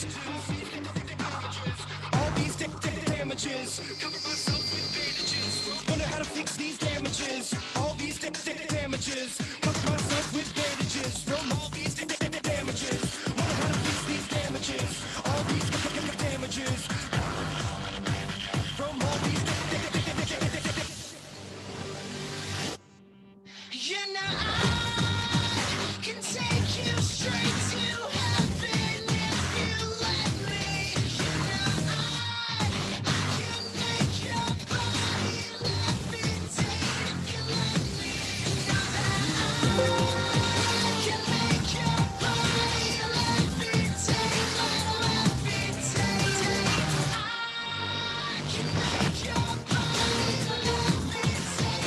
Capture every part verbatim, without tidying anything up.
All these damages, cover myself with bandages. Wonder how to fix these damages. All these damages, cover myself with bandages. From all these damages, wonder how to fix these damages. All these damages, from all these. You know I can take you straight to heaven if you let me. You know I, I can make your body levitate if you let me. You know that I can make your body levitate, levitate. I can make your body levitate,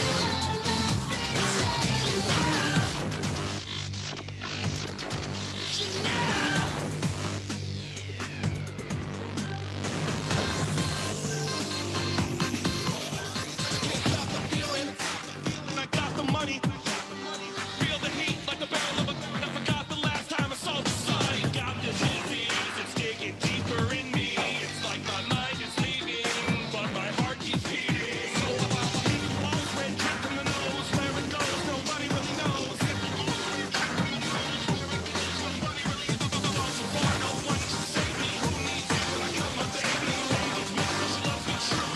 I got the money. Feel the heat like the barrel of a gun. I forgot the last time I saw the sun. Got this disease, it's digging deeper in me. It's like my mind is leaving, but my heart keeps beating. So about the walls, red drip from the nose. Where it goes, nobody really knows. Nobody really knows. So far, no one can save me. Who needs you when I got my baby? Ladies, me, she loves me true.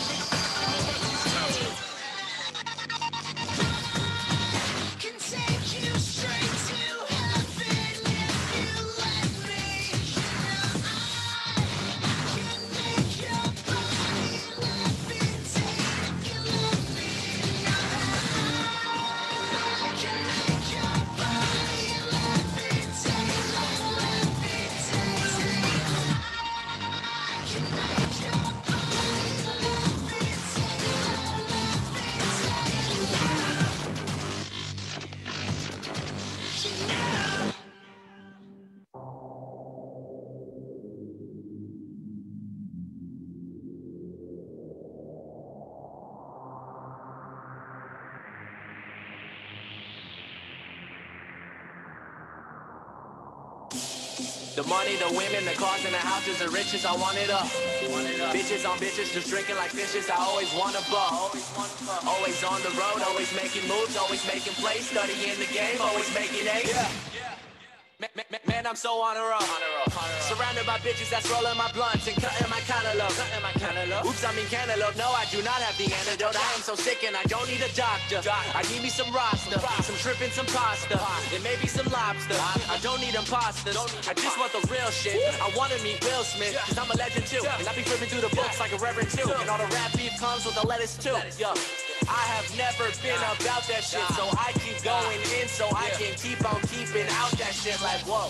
Can take you straight to heaven if you let me. You know I can make your body levitate if you let me. You know I can make your body levitate, levitate. I can make your body levitate, levitate. The money, the women, the cars, and the houses, the riches, I want it up. Bitches on bitches, just drinking like fishes, I always want to buck. Always on the road, always making moves, always making plays, studying the game, always making A's. Ma- ma- ma- Man, I'm so on a roll. Surrounded by bitches that's rolling my blunts and cutting my cantaloupe. Oops, I mean cantaloupe. No, I do not have the antidote. I am so sick and I don't need a doctor. I need me some Rasta, some shrimp and some pasta, and maybe some lobster. I don't need imposters. I just want the real shit. I wanna meet Will Smith, cause I'm a legend too. And I be flipping through the books like a reverend too. And all the rap beef comes with the lettuce too. Yo, I have never been about that shit, so I keep going in so I can keep on keeping out that shit like whoa.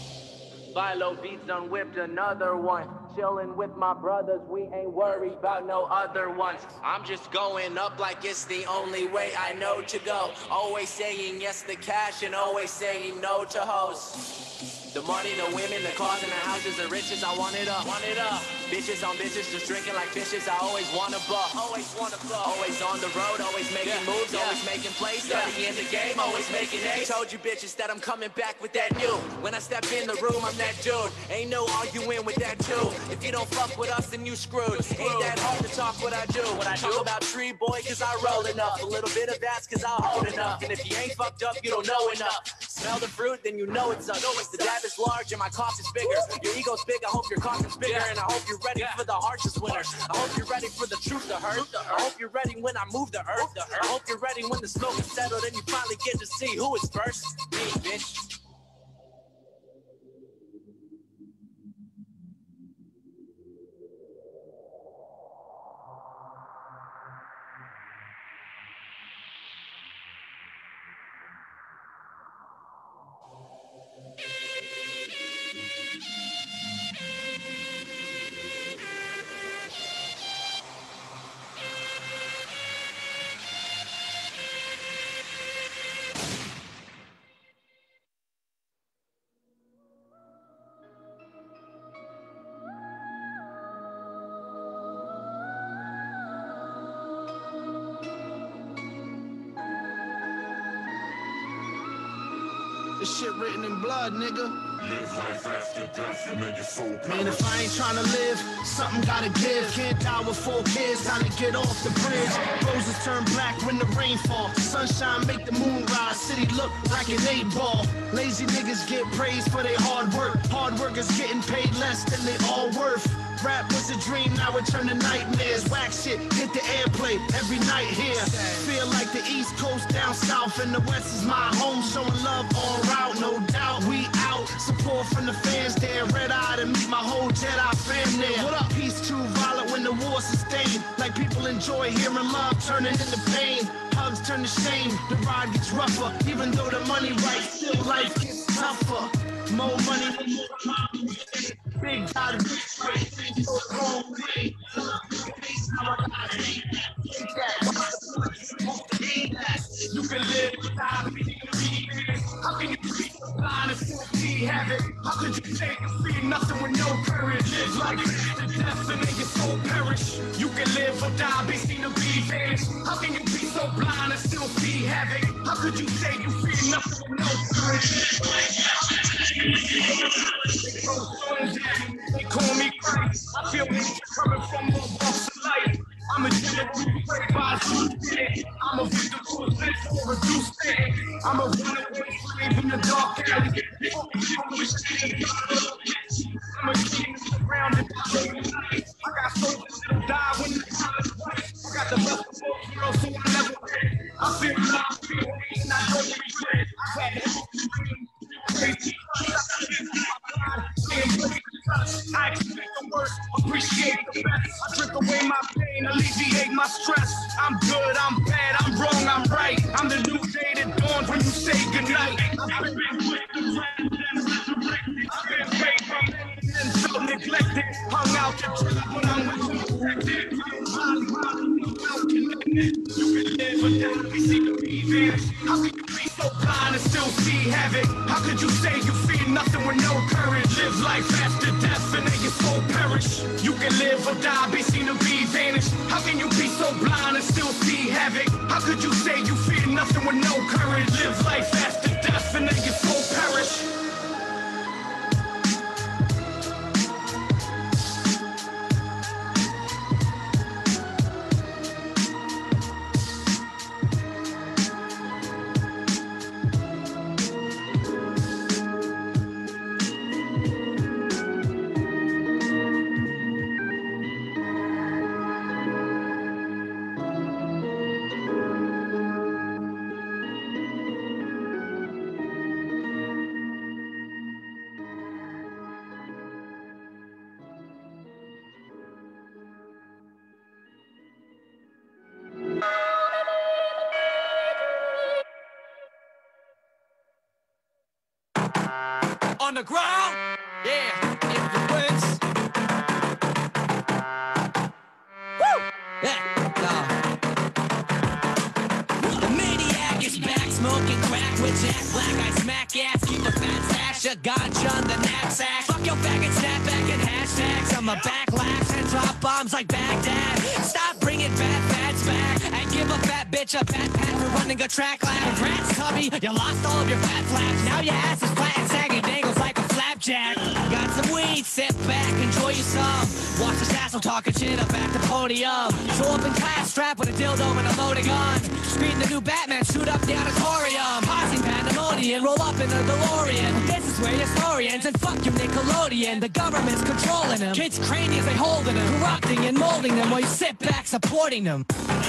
Philo beats done whipped another one. Chillin' with my brothers, we ain't worried about no other ones. I'm just going up like it's the only way I know to go. Always saying yes to cash and always saying no to hoes. The money, the women, the cars, and the houses, the riches, I want it up, want it up. Bitches on bitches, just drinking like fishes, I always wanna buck. Always wanna buck. Always on the road, always making yeah. moves, yeah. always making plays, studying the game, always making A's. Told you bitches that I'm coming back with that new. When I step in the room, I'm that dude. Ain't no arguing with that too. If you don't fuck with us, then you screwed. Ain't that hard to talk what I do. What I talk about tree boy, cause I roll enough. A little bit of that's cause I hold enough. And if you ain't fucked up, you don't know enough. Smell the fruit, then you know it's up. The dab is large and my cost is bigger. Your ego's big, I hope your cost is bigger. And I hope you're ready for the harshest winter. I hope you're ready for the truth to hurt. I hope you're ready when I move the earth. I hope you're ready when the smoke is settled and you finally get to see who is first. Me, bitch. This shit written in blood, nigga. Man, if I ain't trying to live, something gotta give. Can't die with four kids, time to get off the bridge. Roses turn black when the rain fall. Sunshine make the moon rise. City look like an eight ball. Lazy niggas get praised for their hard work. Hard workers getting paid less than they all worth. Rap was a dream, now it turned to nightmares. Whack shit, hit the airplay every night here. Feel like the East Coast down south, and the West is my home. Showing love on route, no doubt we out. Support from the fans there, red eye to meet my whole Jedi fam there. What up? Peace too violent when the war sustained. Like people enjoy hearing love turning into pain. Hugs turn to shame, the ride gets rougher. Even though the money right, still life gets tougher. More money, more problems. Big God, big straight, things go the wrong way. Now I gotta hate that. Hate that. Hate that. You can live without me. How can you be so blind and still see heaven? How could you say you feel nothing with no courage? Live like the death and make your soul perish. You can live or die, be seen to be vanished. How can you be so blind and still see heaven? How could you say you feel nothing with no courage? They call me Christ. I feel nature coming from all walks of life. I'm a general who pray by the I'm a victim who is meant for reduced pain. I'm a runaway slave in the dark alley. I'm a king surrounded by the night. I got soldiers that'll die when the time is right. I got the best of both worlds, so I never win. I feel love, I feel hate, and I don't regret. I've had everything crazy. I expect the worst, appreciate the best. I drink away my pain, alleviate my stress. I'm good, I'm bad, I'm wrong, I'm right. I'm the new day that dawns when you say goodnight. I've been with the red and resurrected. I've been raped from and so neglected. Hung out to dry when I'm with you protected. I'm well connected. You can live without me, see the be vanished. How can you be so blind and still see havoc? How could you say you feel nothing with no courage? Live life after death and then your soul perish. You can live or die, be seen to be vanished. How can you be so blind and still see havoc? How could you say you feel nothing with no courage? Live life after death and then your soul perish. On the ground, yeah, influence. Woo! Yeah, no. The maniac is back, smoking crack with Jack Black. I smack ass, keep the fat sash, a ganja on the knapsack. Fuck your faggot, snapback and hashtags. I'm a backlash and drop bombs like Baghdad. Stop bringing bad fads back and give a fat bitch a fat pat for running a track lab. Congrats, Tubby, you lost all of your fat flaps. Now your ass is flat and sagging, dangles like a flapjack. Got some weed, sit back, enjoy your some. Watch the sassel talking shit up at the podium. Show up in class, strapped with a dildo and a loaded gun. Scream the new Batman, shoot up the auditorium. Causing pandemonium, roll up in a DeLorean. This is where historians and fuck you Nickelodeon. The government's controlling them. Kids' craniums, they holding them. Corrupting and molding them while you sit back supporting them.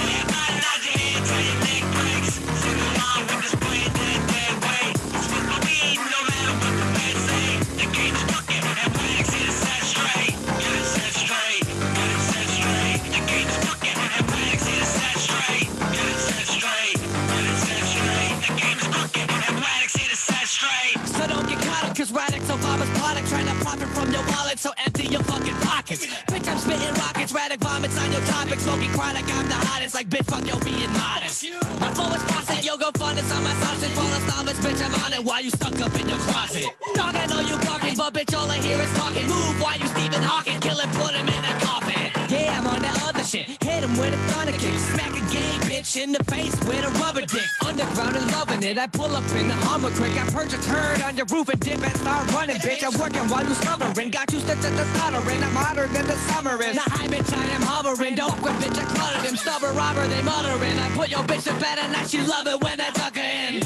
Cause Radix Obama's product trying to profit from your wallet, so empty your fucking pockets. Bitch, I'm spitting rockets, Radic vomits on your topic. Smoking chronic, I'm the hottest, like bitch, fuck yo, being modest. My flow is faucet, yo, go fun, it's on my sausage. Full of stomachs, bitch, I'm on it while you stuck up in your closet. Dog, I know you barking, but bitch, all I hear is talking. Move while you Stephen Hawking, kill him, put him in a coffin. Yeah, I'm on that other shit. Hit him with a thunder kick. Smack a gay bitch in the face with a rubber dick. Underground and loving it. I pull up in the Hummer quick. I perch a turd on your roof and dip and start running, bitch. I'm working while you stubborn. Got you stuck to the stuttering. I'm hotter than the summer is. Now, hi, bitch, I am hovering. Don't quit, bitch, I cluttered him. Stubborn robber, they muttering. I put your bitch to bed and now she love it when I tuck her in.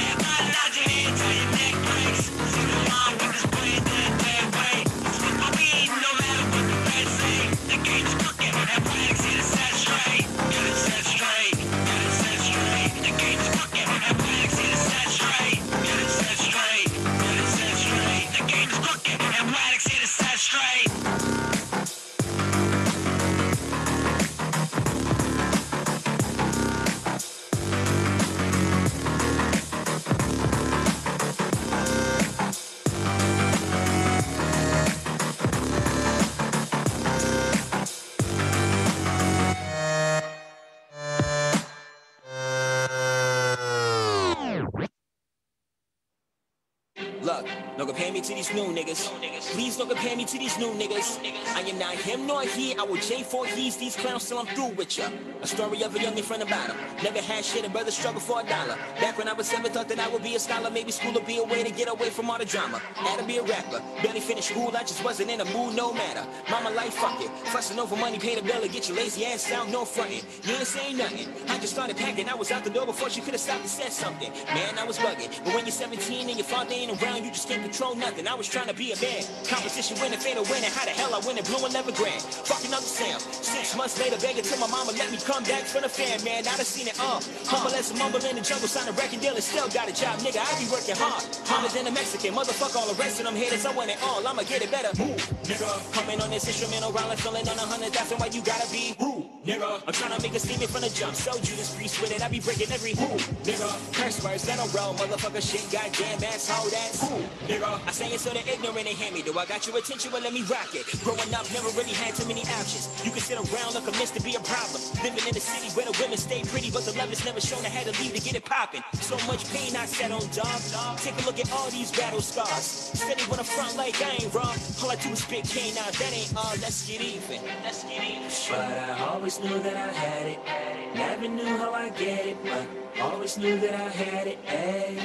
Look, don't compare me to these new niggas. Please don't compare me to these new niggas. I am not him nor he. I will J four he's these clowns till I'm through with ya. A story of a young friend about him. Never had shit, a brother struggle for a dollar. Back when I was seven, thought that I would be a scholar. Maybe school would be a way to get away from all the drama. Had to be a rapper. Barely finished school, I just wasn't in a mood, no matter. Mama like, fuck it. Fussing over money, pay the bill, and get your lazy ass out, no frontin'. You ain't saying nothing. I just started packing. I was out the door before she could have stopped and said something. Man, I was bugging. But when you're seventeen and your father ain't around, you just can't control nothing. I was trying to be a man. Competition winning, fatal winning. How the hell I win it? Blue eleven grand. Fucking up the Sam. Six months later, begging till my mama let me come back for the fan, man. I done seen it all. Humble as a mumble in the jungle, sign a record deal and still got a job, nigga. I be working hard. Harder than a Mexican. Motherfucker, all the rest of them haters. I want it all. I'ma get it better. Ooh, nigga. Coming on this instrumental, rolling, filling on a hundred thousand. Why you gotta be? Ooh, nigga. I'm trying to make a statement from the jump. So Judas Priest with it. I be breaking every who, nigga. Curse words that don't roll. Motherfucker shit. Goddamn asshole. That's who, nigga. I say it so the ignorant ain't hear me. Do I got your attention? Well, let me rock it. Growing up, never really had too many options. You can sit around, look a miss to be a problem. Living in the city where the women stay pretty, but the love is never shown. I had to leave to get it popping. So much pain I sat on, dog. Take a look at all these battle scars. Steady when I'm front like I ain't wrong. All I do is spit cane out. That ain't all. Let's get even. Let's get even. But I always knew that I had it. Never knew how I get it, but always knew that I had it. Hey,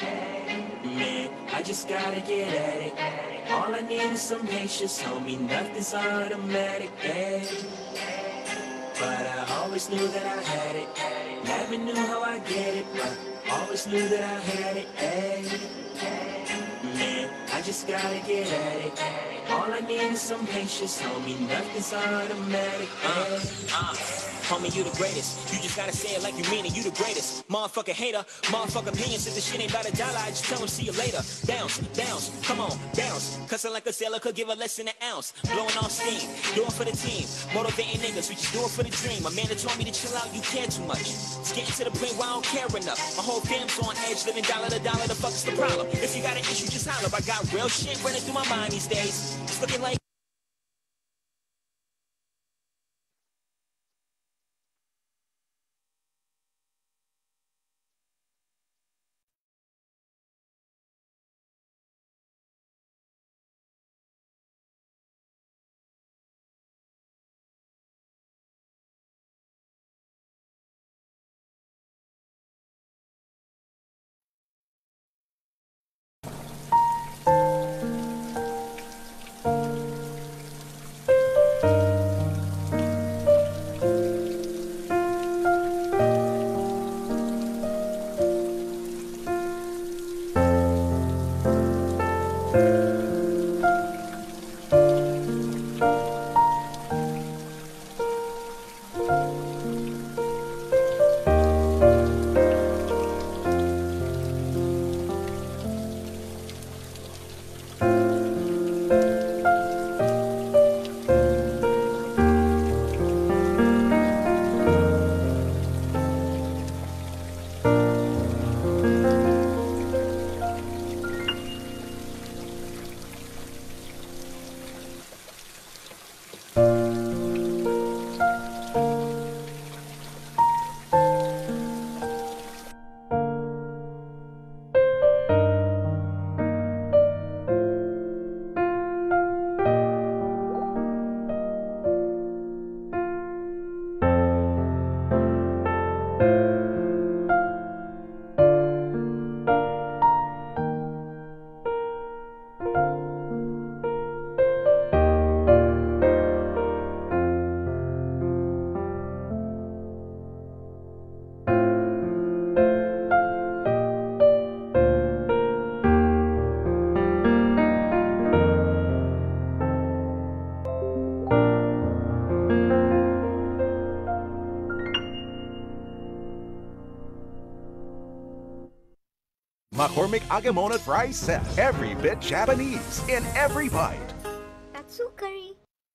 man, I just gotta get at it. All I need is some patience, homie. Nothing's automatic. Hey. But I always knew that I had it. Never knew how I get it, but always knew that I had it. Hey, man, I just gotta get at it. All I need is some patience, homie. Nothing's automatic. Uh, uh. Homie, you the greatest. You just gotta say it like you mean it. You the greatest. Motherfucker hater. Motherfucker opinions. If the shit ain't about a dollar, I just tell him see you later. Bounce, bounce, come on, bounce. Cussing like a sailor could give a less than an ounce. Blowing off steam, do it for the team. Motivating niggas, we just do it for the dream. A man that told me to chill out, you care too much. It's getting to the point where I don't care enough. My whole fam's on edge, living dollar to dollar. The fuck is the problem? If you got an issue, just holler. I got real shit running through my mind these days. It's looking like McCormick Agamona Fries Set. Every bit Japanese in every bite. Tatsukari.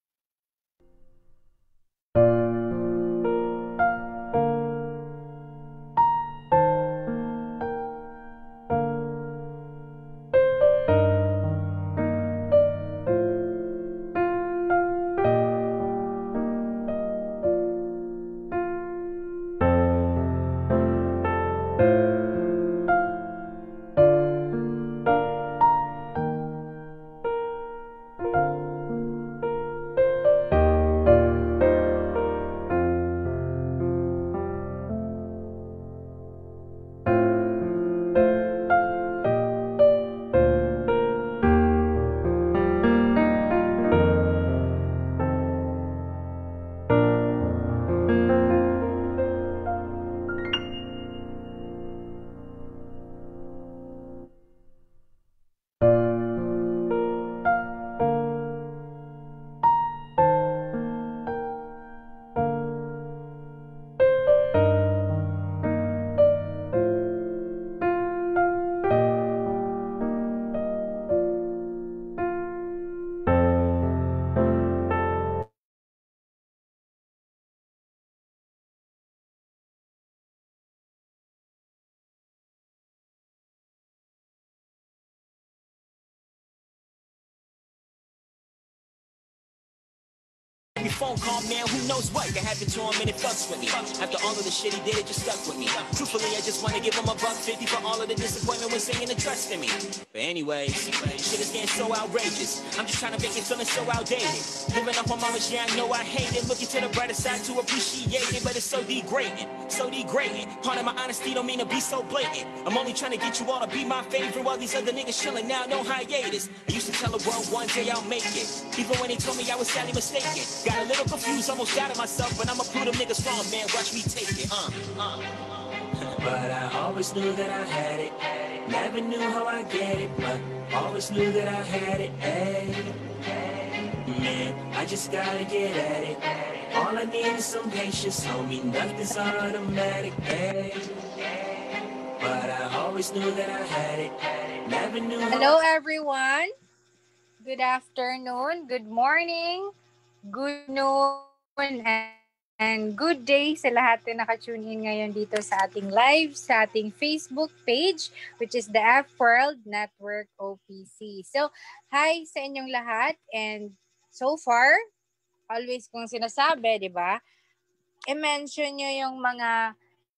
Every phone call, man, who knows what could happen to him and it fucks with me. After all of the shit he did, it just stuck with me. Truthfully, I just want to give him a buck fifty for all of the disappointment when saying the trust in me. But anyways, shit is getting so outrageous. I'm just trying to make it feeling so outdated. Giving up on mama's, yeah, I know I hate it. Looking to the brighter side to appreciate it, but it's so degrading, so degrading. Part of my honesty don't mean to be so blatant. I'm only trying to get you all to be my favorite while these other niggas chilling now, no hiatus. I used to tell the world one day I'll make it, even when they told me I was sadly mistaken. Got a little confused, almost doubted myself, but I'ma prove them niggas wrong, man. Watch me take it, uh, uh. But I always knew that I had it. Never knew how I get it, but always knew that I had it. Ay. Man, I just gotta get at it. All I need is some patience, homie. Nothing's automatic. Ay. But I always knew that I had it. Never knew. Hello, everyone. Good afternoon. Good morning. Good noon and good day sa lahat na nakatune in ngayon dito sa ating live, sa ating Facebook page, which is the F-World Network O P C. So, hi sa inyong lahat, and so far, always kong sinasabi, di ba, i-mention nyo yung mga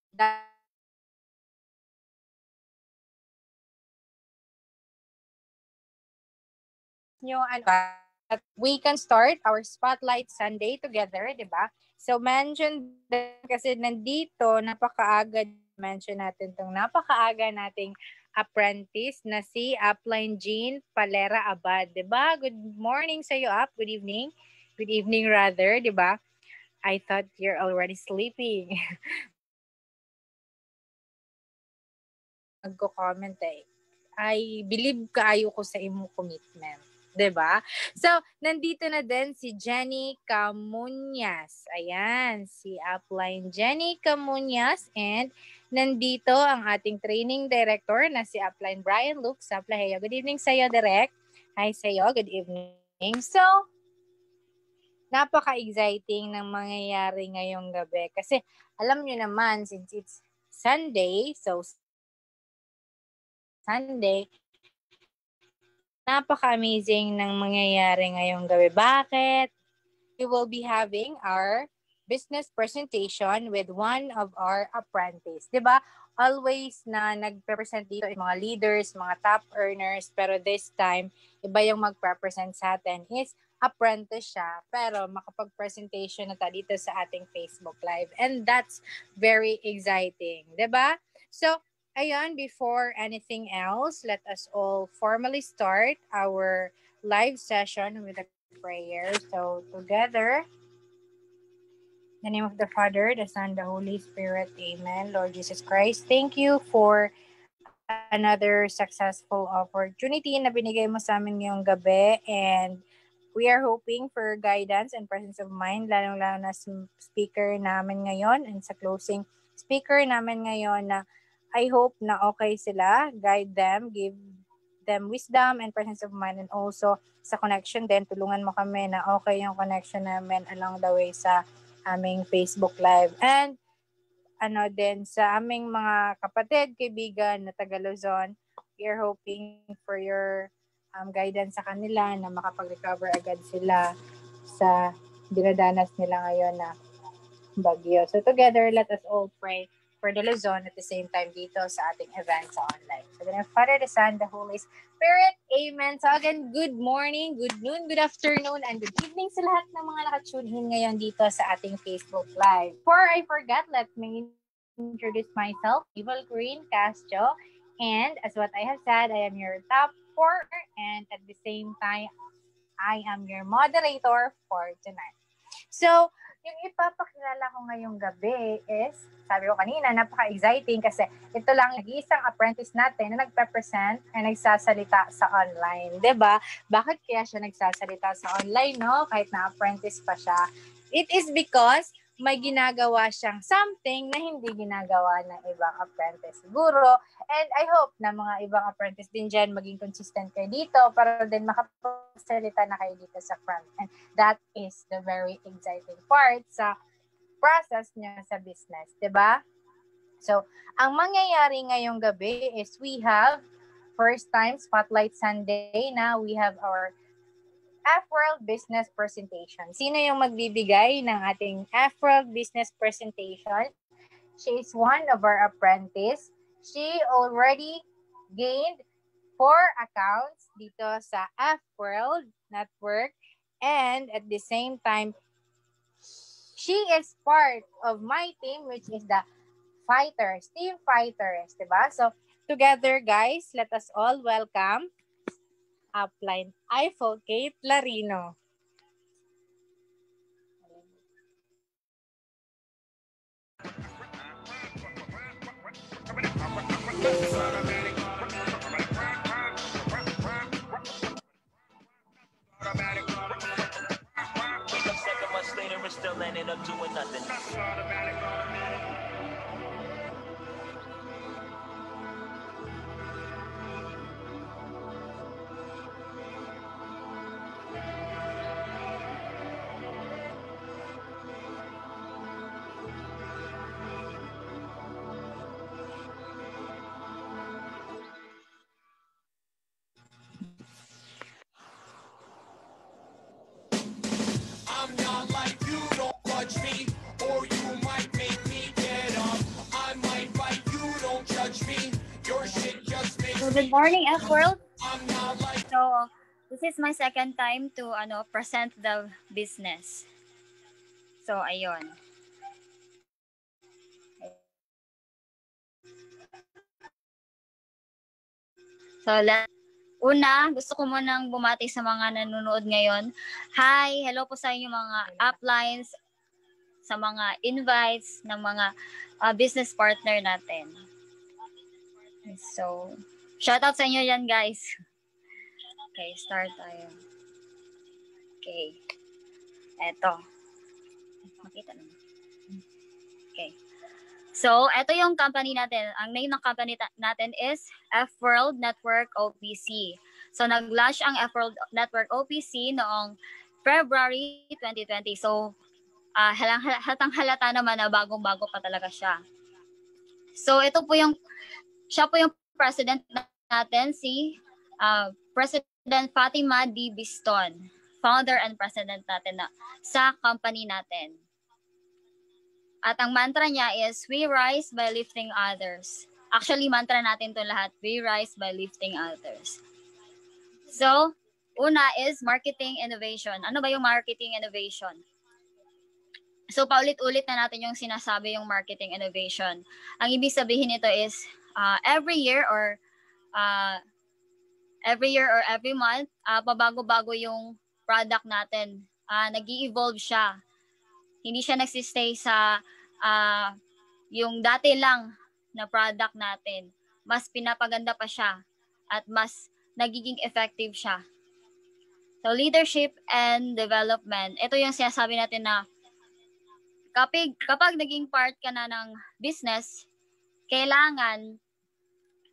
nyo, ano, that we can start our Spotlight Sunday together, di ba? So, mention din kasi nandito, napakaaga, mention natin itong napakaaga nating apprentice na si Upline Jean Palera Abad, di ba? Good morning sa iyo, Up. Good evening. Good evening, rather, di ba? I thought you're already sleeping. Nagko-comment eh. I believe kaayo ko sa imong commitment. Diba? So, nandito na din si Jenny Camuñas. Ayan, si Upline Jenny Camuñas. And nandito ang ating training director na si Upline Brian Luke Saplaheyo. Good evening sa'yo, Direk. Hi sa'yo. Good evening. So, napaka-exciting ng mangyayari ngayong gabi. Kasi, alam nyo naman, since it's Sunday, so Sunday, napaka-amazing ng mangyayari ngayong gabi. Bakit? We will be having our business presentation with one of our apprentices. Diba? Always na nag-present dito yung mga leaders, mga top earners, pero this time, iba yung mag-present sa atin is apprentice siya, pero makapag-presentation na ta dito sa ating Facebook Live. And that's very exciting. Diba? So, ayun, before anything else, let us all formally start our live session with a prayer. So, together, in the name of the Father, the Son, the Holy Spirit, Amen. Lord Jesus Christ, thank you for another successful opportunity na binigay mo sa amin ngayong gabi, and we are hoping for guidance and presence of mind, lalong-lalo na sa speaker namin ngayon and sa closing speaker namin ngayon na I hope na okay sila. Guide them, give them wisdom and presence of mind, and also sa connection din, tulungan mo kami na okay yung connection namin along the way sa aming Facebook Live. And ano din sa aming mga kapatid, kaibigan na taga Luzon, we are hoping for your um, guidance sa kanila na makapag-recover agad sila sa dinadanas nila ngayon na bagyo. So together, let us all pray for the Luzon at the same time dito sa ating event sa online. So the Father, the Son, the Holy Spirit. Amen. So again, good morning, good noon, good afternoon, and good evening sa lahat ng mga nakatune in ngayon dito sa ating Facebook Live. Before I forget, let me introduce myself, Evil Green Castro. And as what I have said, I am your top four, and at the same time, I am your moderator for tonight. So, yung ipapakilala ko ngayong gabi is, sabi ko kanina, napaka-exciting kasi ito lang nag-iisang apprentice natin na nagpe-present at nagsasalita sa online. Diba? Bakit kaya siya nagsasalita sa online, no? Kahit na-apprentice pa siya. It is because may ginagawa siyang something na hindi ginagawa ng ibang apprentice siguro. And I hope na mga ibang apprentice din dyan maging consistent kayo dito para din makapagsalita na kayo dito sa front. And that is the very exciting part sa process niya sa business, diba? So, ang mangyayari ngayong gabi is we have first time Spotlight Sunday na we have our F-World Business Presentation. Sino yung magbibigay ng ating F-World Business Presentation? She is one of our apprentice. She already gained four accounts dito sa F-World Network, and at the same time, she is part of my team, which is the Fighters, Team Fighters, diba? So, together guys, let us all welcome upline Eiffel Kate Larino. Second months later, we're still ending up doing nothing. I'm not like you, don't judge me, or you might make me get up. I might bite you, don't judge me. Your shit just makes So good morning, F-World. I'm not like So this is my second time to ano present the business. So ayun. So let Una, gusto ko munang bumati sa mga nanonood ngayon. Hi, hello po sa inyo mga uplines, sa mga invites ng mga uh, business partner natin. So, shout out sa inyo yan guys. Okay, start tayo. Okay. Eto. Makita naman. Okay. So, ito yung company natin. Ang name ng company ta- natin is F-World Network O P C. So, nag-launch ang F-World Network O P C noong February twenty twenty. So, uh, halang, hatang halata naman na bagong-bago pa talaga siya. So, ito po yung, siya po yung president natin, si uh, President Fatima D. Biston, founder and president natin na, sa company natin. At ang mantra niya is, we rise by lifting others. Actually, mantra natin to lahat, we rise by lifting others. So, una is marketing innovation. Ano ba yung marketing innovation? So, paulit-ulit na natin yung sinasabi yung marketing innovation. Ang ibig sabihin nito is, uh, every year or uh, every year or every month, uh, pabago-bago yung product natin. Uh, nag-i-evolve siya. Hindi siya nagsistay sa uh, yung dati lang na product natin. Mas pinapaganda pa siya at mas nagiging effective siya. So, leadership and development. Ito yung sinasabi natin na kapag, kapag naging part ka na ng business, kailangan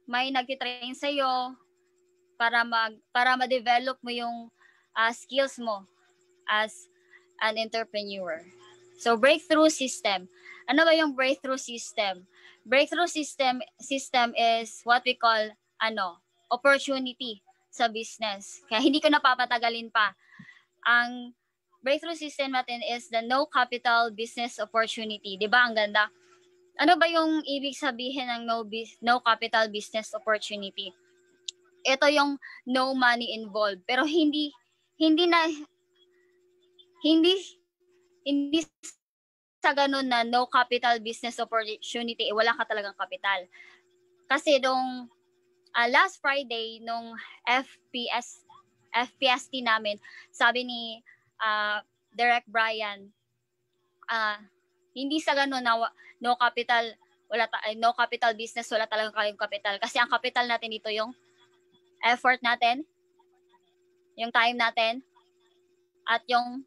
may nagtitrain sa'yo para mag para ma-develop mo yung uh, skills mo as an entrepreneur. So breakthrough system. Ano ba yung breakthrough system? Breakthrough system system is what we call ano, opportunity sa business. Kaya hindi ko napapatagalin pa. Ang breakthrough system natin is the no capital business opportunity. 'Di ba? Ang ganda. Ano ba yung ibig sabihin ng no no capital business opportunity? Ito yung no money involved. Pero hindi hindi na hindi hindi sa ganun na no capital business opportunity, eh, wala ka talagang kapital. Kasi nung uh, last Friday, nung F P S F P S T namin, sabi ni uh, Derek Bryan, uh, hindi sa ganun na no capital, wala ta- no capital business, wala talagang kayong kapital. Kasi ang kapital natin dito yung effort natin, yung time natin, at yung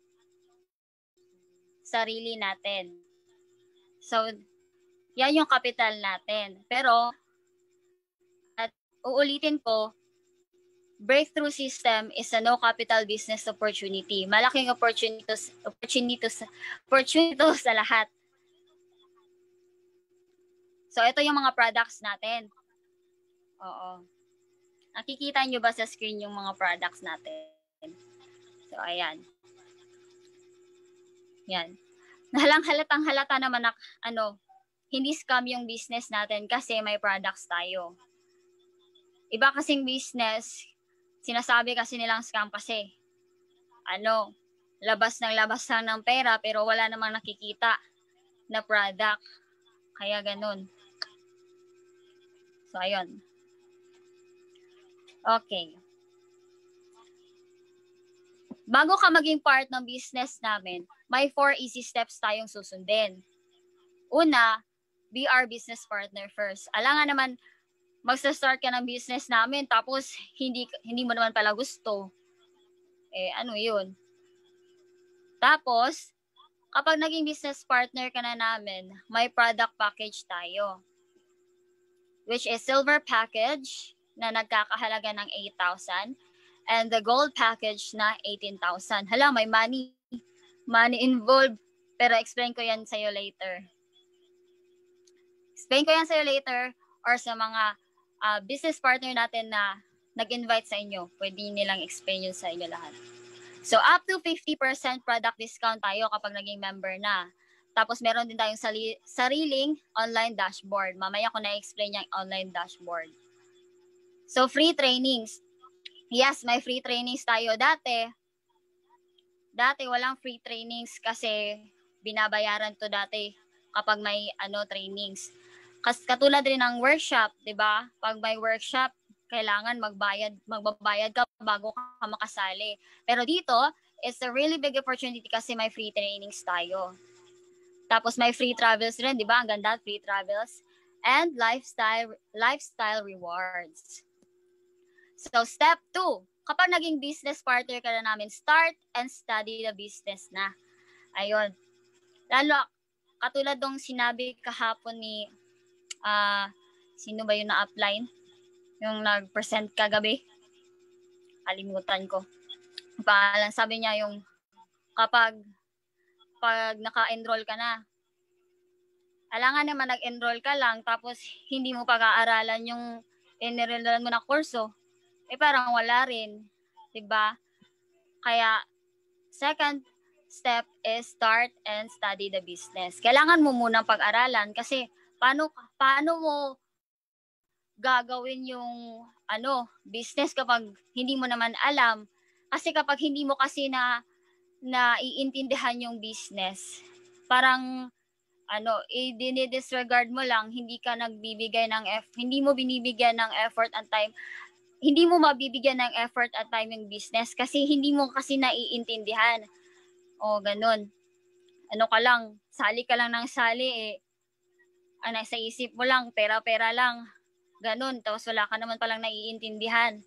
sarili natin. So, yan yung kapital natin. Pero, at uulitin ko, breakthrough system is a no capital business opportunity. Malaking opportunity opportunity opportunity sa lahat. So, ito yung mga products natin. Oo. Nakikita nyo ba sa screen yung mga products natin? So, ayan. Yan. Halang halatang halata naman na, ano, hindi scam yung business natin kasi may products tayo. Iba kasing business, sinasabi kasi nilang scam kasi, ano, labas ng labas lang ng pera pero wala namang nakikita na product. Kaya ganun. So, ayun. Okay. Bago ka maging part ng business namin, may four easy steps tayong susundin. Una, be our business partner first. Alangan naman, magsa-start ka ng business namin tapos hindi hindi mo naman pala gusto. Eh, ano yun? Tapos, kapag naging business partner ka na namin, may product package tayo. Which is silver package na nagkakahalaga ng eight thousand. And the gold package na eighteen thousand. Hala, may money. Money involved. Pero explain ko yan sa'yo later. Explain ko yan sa'yo later or sa mga uh, business partner natin na nag-invite sa inyo. Pwede nilang explain yun sa inyo lahat. So, up to fifty percent product discount tayo kapag naging member na. Tapos, meron din tayong sali- sariling online dashboard. Mamaya ko na-explain yung online dashboard. So, free trainings. Yes, may free trainings tayo. Dati, dati walang free trainings kasi binabayaran to dati kapag may ano trainings. Kas katulad rin ng workshop, 'di ba? Pag may workshop, kailangan magbayad, magbabayad ka bago ka makasali. Pero dito, it's a really big opportunity kasi may free trainings tayo. Tapos may free travels rin, 'di ba? Ang ganda, free travels and lifestyle lifestyle rewards. So, step two, kapag naging business partner ka na namin, start and study the business na. Ayun. Lalo, katulad ng sinabi kahapon ni, uh, sino ba yung na-upline? Yung nag-present kagabi? Kalimutan ko. Paalang, sabi niya yung, kapag, pag naka-enroll ka na, alangan naman nag-enroll ka lang, tapos hindi mo pag-aaralan yung enroll mo na kurso. Eh parang wala rin, 'di ba? Kaya second step is start and study the business. Kailangan mo munang pag-aralan kasi paano paano mo gagawin yung ano, business kapag hindi mo naman alam. Kasi kapag hindi mo kasi na naiintindihan yung business, parang ano, i-disregard mo lang, hindi ka nagbibigay ng eff- hindi mo binibigyan ng effort and time. Hindi mo mabibigyan ng effort at time yung business kasi hindi mo kasi naiintindihan. O, ganun. Ano ka lang, sali ka lang ng sali, eh, ano, sa isip mo lang, pera-pera lang. Ganun, tapos wala ka naman palang naiintindihan.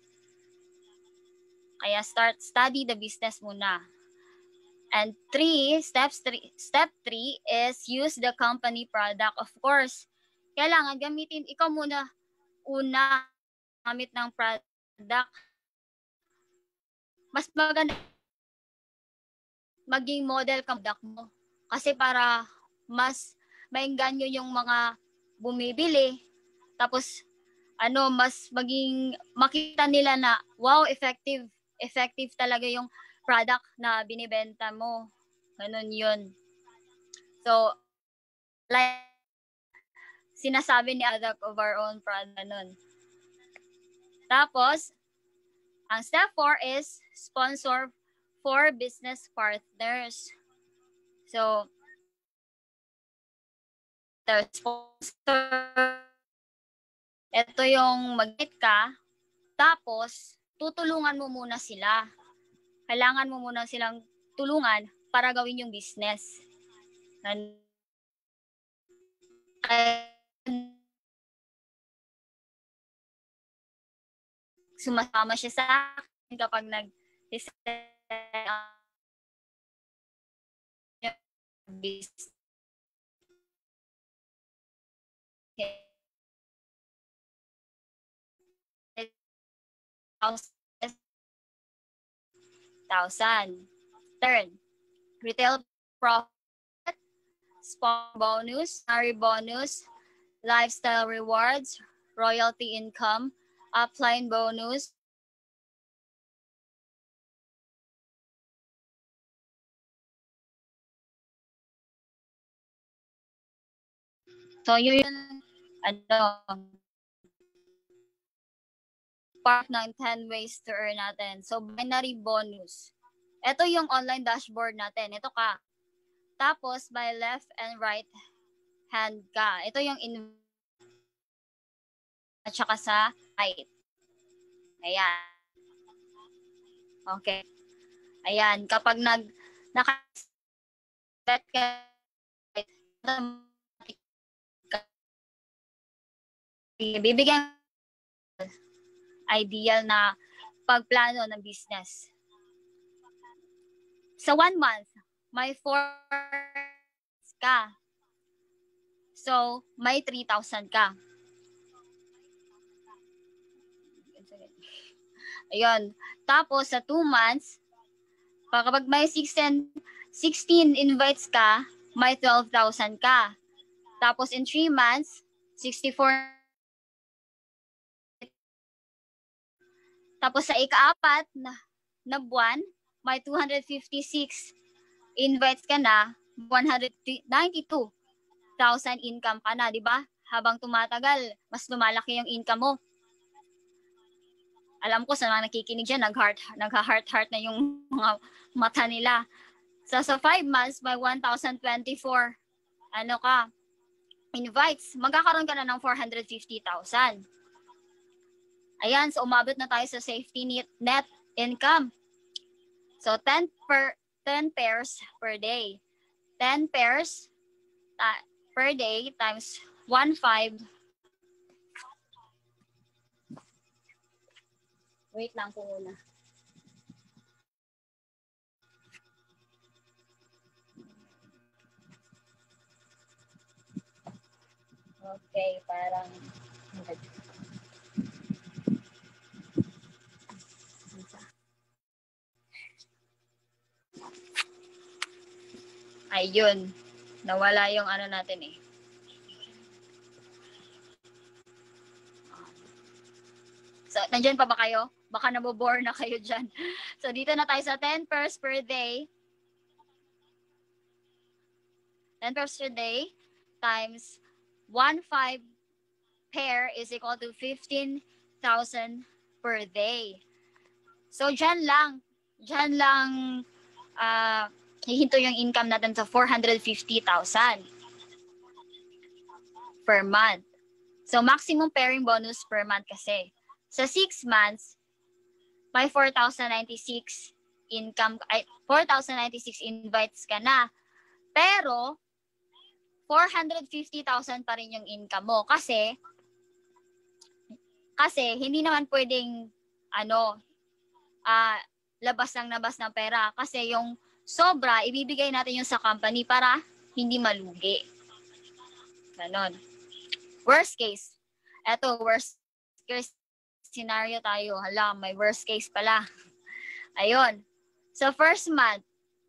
Kaya start, study the business muna. And three, steps three, step three is use the company product. Of course, kailangan gamitin, ikaw muna, una gamit ng product, mas maganda maging model ka product mo. Kasi para mas maengganyo yung mga bumibili, tapos ano, mas maging makita nila na wow, effective, effective talaga yung product na binibenta mo. Ganun yun. So, like, sinasabi ni product of our own product, ganun. Tapos, ang step four is sponsor for business partners. So, the sponsor, ito yung mag-get ka, tapos, tutulungan mo muna sila. Kailangan mo muna silang tulungan para gawin yung business. Sumasama siya sa akin kapag nag business. Thousand. Third, retail profit, sponsor bonus, salary bonus, lifestyle rewards, royalty income, upline bonus, so yun ano part ng ten ways to earn natin. So binary bonus. Ito yung online dashboard natin. Ito ka. Tapos by left and right hand ka. Ito yung in at saka sa right. Ayan. Okay. Ayan. Kapag nag naka-set ka bibigyan ideal na pagplano ng business. Sa one month, may four ka. So, may three thousand ka. Ayun. Tapos, sa two months, kapag may sixteen invites ka, may twelve thousand ka. Tapos, in three months, sixty-four. Tapos, sa ika-apat na, na buwan, may two hundred fifty-six invites ka na, one hundred ninety-two thousand income ka na, di ba? Habang tumatagal, mas lumalaki yung income mo. Alam ko sa mga nakikinig dyan, nag-heart, nagha-heart-heart na yung mga mata nila. So, sa five months, by one thousand twenty-four, ano ka, invites, magkakaroon ka na ng four hundred fifty thousand. Ayan, so umabot na tayo sa safety net, net income. So, ten, per, ten pairs per day. ten pairs ta, per day times one point five. Wait lang po muna. Okay, parang... Ayun. Nawala yung ano natin eh. So, nandyan pa ba kayo? Baka nabobore na kayo dyan. So, dito na tayo sa ten pairs per day. ten pairs per day times one point five pair is equal to fifteen thousand per day. So, dyan lang. Dyan lang uh, hihinto yung income natin sa four hundred fifty thousand per month. So, maximum pairing bonus per month kasi. Sa six months, may four thousand ninety-six income, ay, four thousand ninety-six invites ka na. Pero, four hundred fifty thousand pa rin yung income mo. Kasi, kasi, hindi naman pwedeng, ano, uh, labas ng labas ng pera. Kasi yung sobra, ibibigay natin yung sa company para hindi malugi. Ganon. Worst case. Eto, worst case scenario tayo. Hala, may worst case pala. Ayun. So, first month,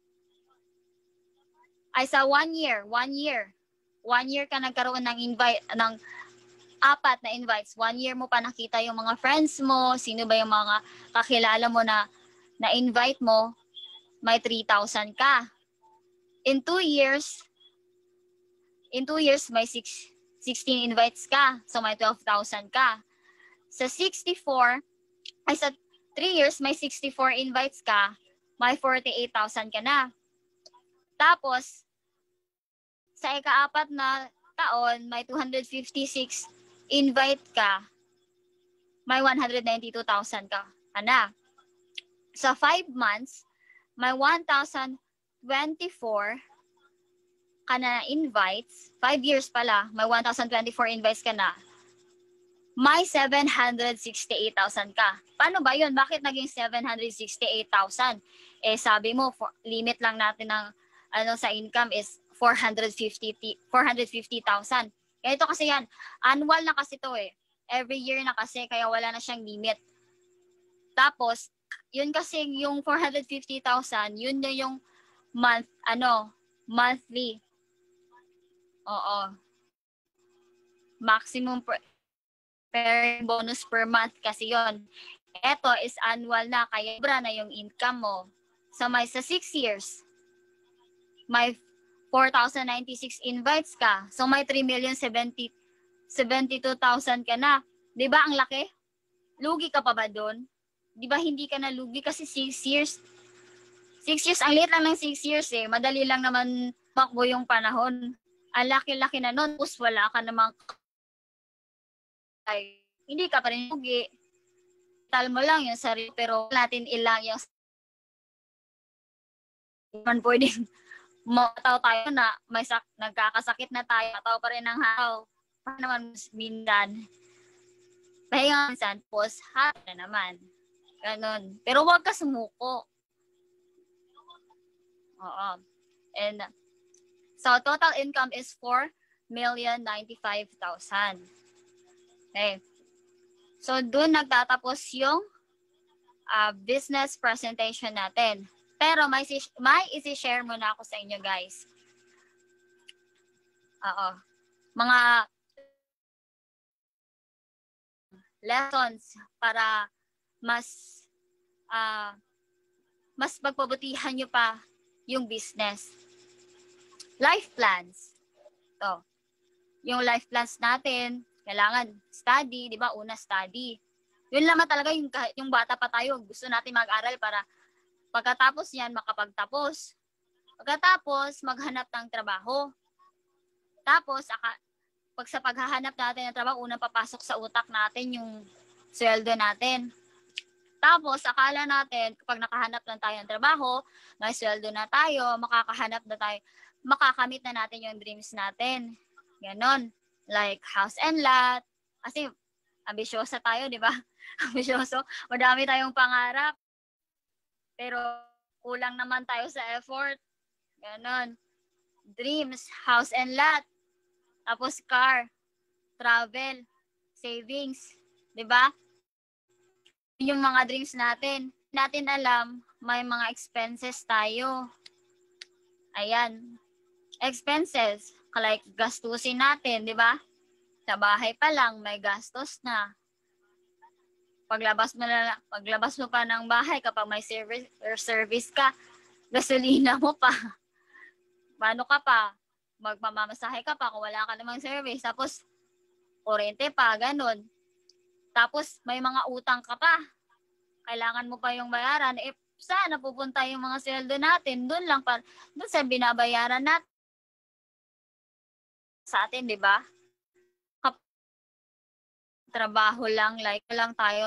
ay sa one year, one year. One year ka nagkaroon ng invite, ng apat na invites. One year mo pa nakita yung mga friends mo, sino ba yung mga kakilala mo na na-invite mo, may three thousand ka. In two years, in two years, may six, sixteen invites ka. So, may twelve thousand ka. Sa sixty-four, ay sa three years, may sixty-four invites ka, may forty-eight thousand ka na. Tapos, sa ika-apat na taon, may two hundred fifty-six invite ka, may one hundred ninety-two thousand ka. Ana. Sa five months, may one thousand twenty-four ka na invites. five years pala, may one thousand twenty-four invites ka na. May seven hundred sixty-eight thousand ka. Paano ba yun? Bakit naging seven hundred sixty-eight thousand? Eh, sabi mo, for, limit lang natin ng ano sa income is four hundred fifty thousand. Kaya ito kasi yan, annual na kasi to eh. Every year na kasi, kaya wala na siyang limit. Tapos, yun kasi yung four hundred fifty thousand, yun na yung month, ano, monthly. Oo. Maximum per, per bonus per month kasi yun. Ito is annual na, kaya sobra na yung income mo. So, may sa six years, may four thousand ninety-six invites ka. So, may three million seventy-two thousand ka na. Diba ang laki? Lugi ka pa ba doon? Diba hindi ka na lugi kasi six years? six years, ang liit lang ng six years eh. Madali lang naman makbo yung panahon. Ang laki-laki na nun. Tapos wala ka namang ay, hindi ka pa rin lugi. Tal mo lang yung sarili, pero natin ilang yung man pwedeng mataw tayo na may sak nagkakasakit na tayo, mataw pa rin ng haraw. Paano naman mindan? Pahinga minsan, pos, happy na naman. Ganon. Pero huwag ka sumuko. Oo. And, so, total income is four million ninety-five thousand. Okay. So, dun nagtatapos yung uh, business presentation natin. Pero may, may isi-share muna ako sa inyo, guys. Oo. Mga lessons para mas uh, mas pagpabutihan nyo pa yung business. Life plans. Ito. Yung life plans natin, kailangan study, di ba? Una, study. Yun naman talaga yung, yung bata pa tayo. Gusto natin mag-aral para pagkatapos yan, makapagtapos. Pagkatapos, maghanap ng trabaho. Tapos, aka, pag sa paghahanap natin ng trabaho, unang papasok sa utak natin yung sweldo natin. Tapos, akala natin, kapag nakahanap na tayo ng trabaho, may sweldo na tayo, makakahanap na tayo, makakamit na natin yung dreams natin. Ganon. Like, house and lot. Kasi, ambisyosa tayo, di ba? Ambisyoso. Madami tayong pangarap. Pero kulang naman tayo sa effort. Ganon. Dreams, house and lot. Tapos car, travel, savings. Diba? Yung mga dreams natin. Natin alam, may mga expenses tayo. Ayan. Expenses. Like gastusin natin, diba? Sa bahay pa lang, may gastos na. Paglabas mo na, paglabas mo pa ng bahay kapag may service or service ka, gasolina mo pa. Paano ka pa? Magmamamasahe ka pa kung wala ka namang service. Tapos, kurente pa, ganun. Tapos, may mga utang ka pa. Kailangan mo pa yung bayaran. Eh, saan napupunta yung mga sweldo natin? Doon lang pa, doon sa binabayaran natin. Sa atin, di ba? Trabaho lang, like lang tayo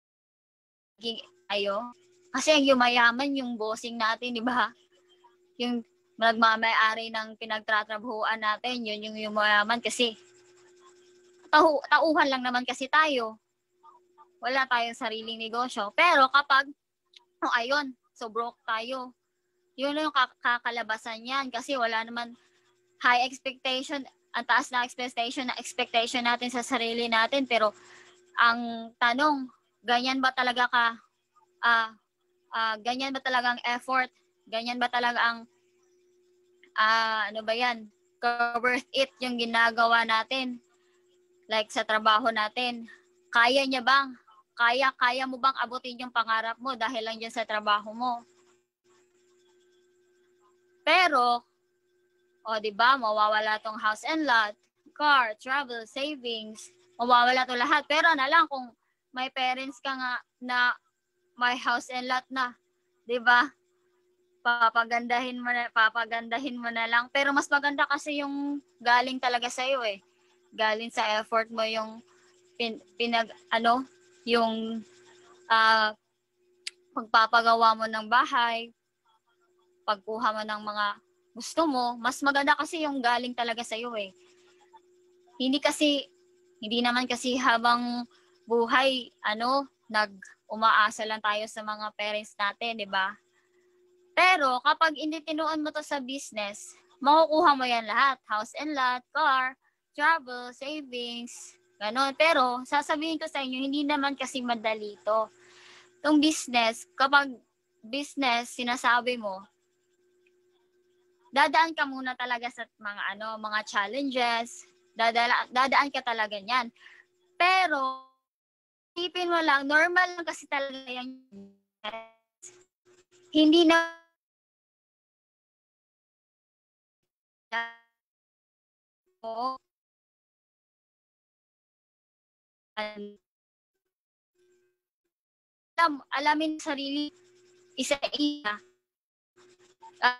ayo. Kasi yung yumayaman yung bossing natin, di ba? Yung nagmamay-ari ng pinagtatrabahuan natin, yun yung yumayaman kasi tau tauhan lang naman kasi tayo. Wala tayong sariling negosyo. Pero kapag, oh ayun, so broke tayo. Yun yung kakalabasan yan kasi wala naman high expectation, ang taas na expectation na expectation natin sa sarili natin, pero ang tanong, ganyan ba talaga ka, ah, uh, ganyan ba talaga ang effort? Ganyan ba talaga ang, ah, ano ba yan? Worth it yung ginagawa natin? Like sa trabaho natin. Kaya niya bang? Kaya, kaya mo bang abutin yung pangarap mo dahil lang dyan sa trabaho mo? Pero, o di ba, mawawala tong house and lot, car, travel, savings, mawawala to lahat. Pero na lang kung may parents ka nga na may house and lot na, di ba? Papagandahin mo na, papagandahin mo na lang. Pero mas maganda kasi yung galing talaga sa iyo eh. Galing sa effort mo yung pin, pinag ano, yung uh, pagpapagawa mo ng bahay, pagkuha mo ng mga gusto mo, mas maganda kasi yung galing talaga sa iyo eh. Hindi kasi, hindi naman kasi habang buhay, ano, nag-umaasa lang tayo sa mga parents natin, di ba? Pero kapag initinuan mo to sa business, makukuha mo yan lahat. House and lot, car, travel, savings, ganon. Pero sasabihin ko sa inyo, hindi naman kasi madali to. Itong business, kapag business, sinasabi mo, dadaan ka muna talaga sa mga ano, mga challenges, dadala, dadaan ka talaga niyan. Pero isipin mo lang, normal lang kasi talaga yan. Hindi na oo. Alam, alamin sarili isa-isa. Uh,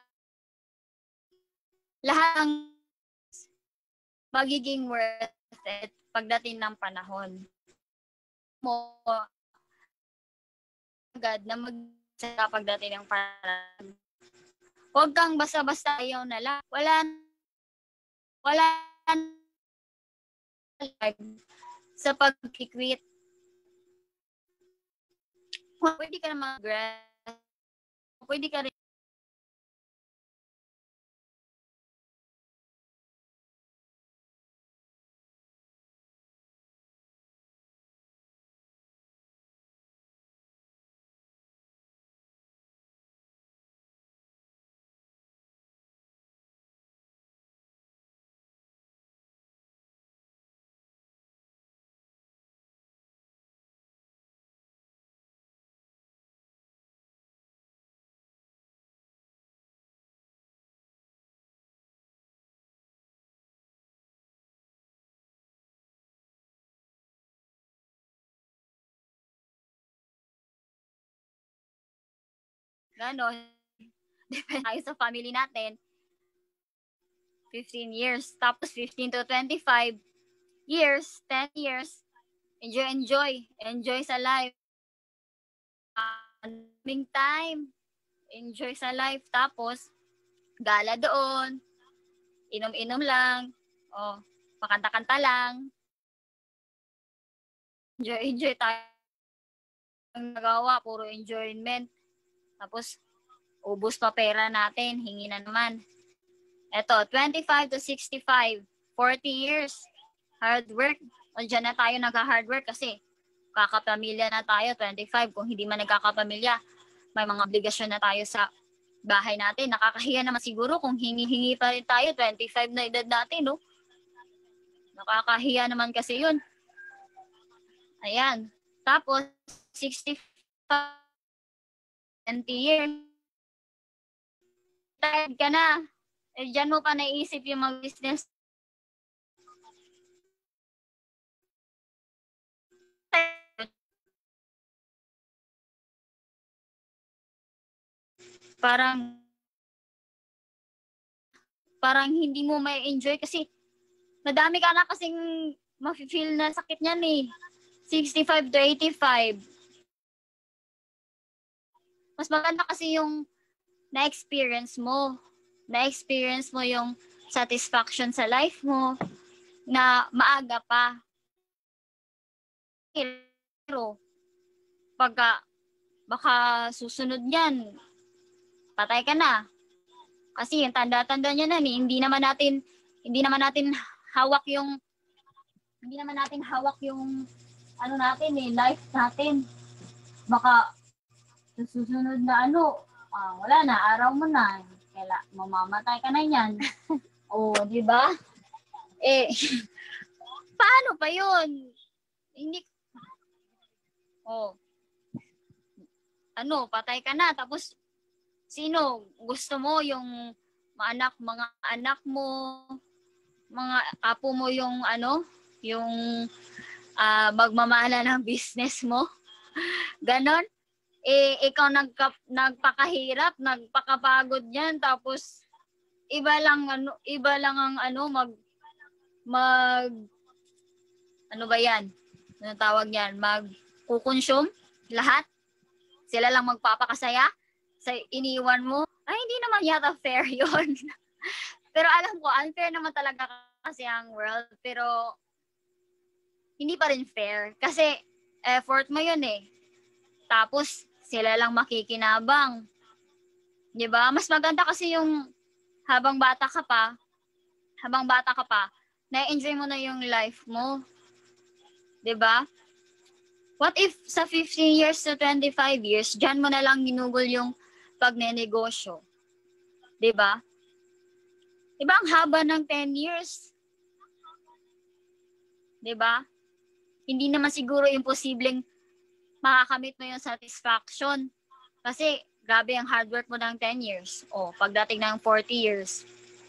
lahat ng magiging worth it pagdating ng panahon mo agad na mag-isa pagdating ng panahon. Huwag kang basta-basta ayaw na lang. Wala wala sa pag-quit. Pwede ka na mag-grad. Pwede ka rin ganon. Depende tayo sa family natin. fifteen years. Tapos fifteen to twenty-five years, ten years. Enjoy, enjoy. Enjoy sa life. Aming time. Enjoy sa life. Tapos, gala doon. Inom-inom lang. O, pakanta-kanta lang. Enjoy, enjoy tayo. Ang nagawa, puro enjoyment. Tapos, ubos pa pera natin, hingi na naman. Eto, twenty-five to sixty-five, forty years, hard work. O dyan na tayo nag-hard work kasi kakapamilya na tayo, twenty-five. Kung hindi man nagkakapamilya, may mga obligasyon na tayo sa bahay natin. Nakakahiya naman siguro kung hingi-hingi pa rin tayo, twenty-five na edad natin, no? Nakakahiya naman kasi yun. Ayan. Tapos, sixty-five, twenty years, tired ka na. Eh, dyan mo pa naisip yung mag-business. Parang, parang hindi mo may enjoy kasi madami ka na kasing ma-feel na sakit niyan eh. sixty-five to eighty-five. Mas maganda kasi yung na-experience mo. Na-experience mo yung satisfaction sa life mo na maaga pa. Pero, pagka, baka susunod yan, patay ka na. Kasi yung tanda-tanda niya na, hindi naman natin, hindi naman natin hawak yung, hindi naman natin hawak yung, ano natin eh, life natin. Baka sa susunod na ano, ah, wala na, araw mo na. Kaila, mamamatay ka na yan. O, oh, di ba? Eh, paano pa yun? Hindi, oh, ano, patay ka na, tapos, sino gusto mo yung mga anak, mga anak mo, mga apo mo yung ano, yung uh, magmamala ng business mo? Ganon? Eh, ikaw nagka, nagpakahirap, nagpakapagod yan, tapos iba lang ano, iba lang ang ano mag mag ano ba yan? Ano tawag yan? Mag-consume lahat. Sila lang magpapakasaya sa iniwan mo. Ay, hindi naman yata fair 'yon. Pero alam ko, unfair naman talaga kasi ang world, pero hindi pa rin fair kasi effort mo 'yun eh. Tapos sila lang makikinabang. 'Di ba? Mas maganda kasi yung habang bata ka pa, habang bata ka pa, na-enjoy mo na yung life mo. 'Di ba? What if sa fifteen years to twenty-five years, diyan mo na lang ginugol yung pagnenegosyo? 'Di ba? 'Di ba ang haba ng ten years? 'Di ba? Hindi naman siguro imposibleng makakamit mo yung satisfaction. Kasi grabe ang hard work mo ng ten years. O, pagdating ng forty years,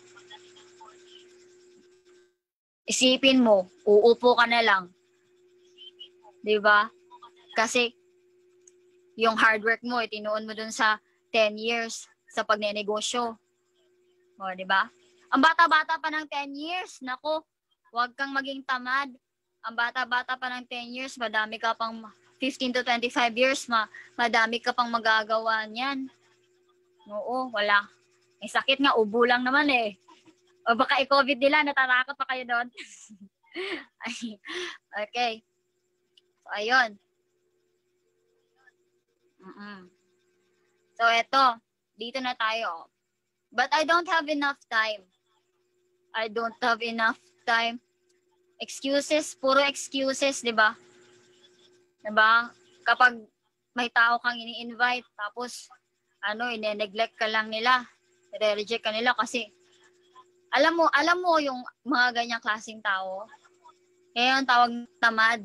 isipin mo, uupo ka na lang. 'Di ba? Kasi yung hard work mo, itinuon mo dun sa ten years sa pagnenegosyo. O, 'di ba? Ang bata-bata pa ng ten years, nako, huwag kang maging tamad. Ang bata-bata pa ng ten years, madami ka pang fifteen to twenty-five years, ma madami ka pang magagawa niyan. Oo, wala. May sakit nga, ubo lang naman eh. O baka i-COVID nila, natatakot pa kayo doon. Okay. So, ayun. Mm-mm. So, eto. Dito na tayo. But I don't have enough time. I don't have enough time. Excuses, puro excuses, di ba? Diba? Kapag may tao kang ini-invite, tapos, ano, ine-neglect ka lang nila, i-reject ka nila kasi, alam mo, alam mo yung mga ganyang klaseng tao, kaya yung tawag tamad.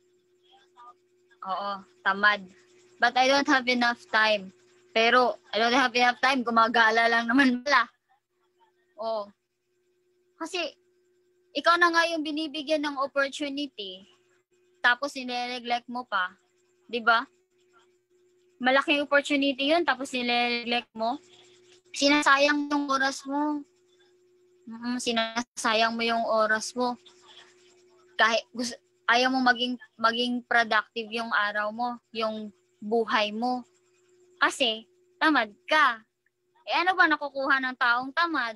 Oo, tamad. But I don't have enough time. Pero, I don't have enough time, gumagala lang naman pala. Oo. Kasi, ikaw na nga yung binibigyan ng opportunity, tapos nile-neglect mo pa, 'di ba? Malaking opportunity 'yun, tapos nile-neglect mo. Sinasayang yung oras mo. Mm, sinasayang mo yung oras mo. Kahit gusto, ayaw mo maging maging productive yung araw mo, yung buhay mo. Kasi tamad ka. Eh ano ba nakukuha ng taong tamad?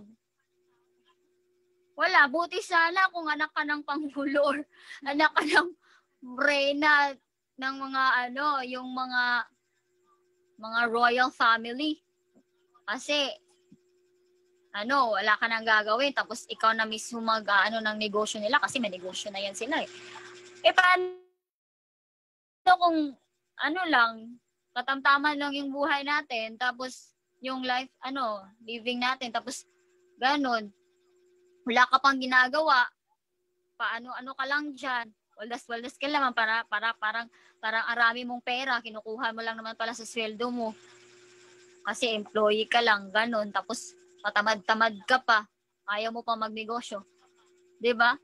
Wala, buti sana kung anak ka ng Pangulo or anak ka ng Reyna ng mga ano, yung mga mga royal family. Kasi ano, wala ka nang gagawin tapos ikaw na mismo mag ano ng negosyo nila kasi may negosyo na yan sila eh. Eh paano kung ano lang, katamtaman lang yung buhay natin tapos yung life ano, living natin tapos ganun. Wala ka pang ginagawa. Paano ano ka lang diyan? Waldas-waldas ka naman para para parang parang arami mong pera, kinukuha mo lang naman pala sa sweldo mo. Kasi employee ka lang, ganun. Tapos matamad-tamad ka pa. Ayaw mo pa magnegosyo. 'Di ba?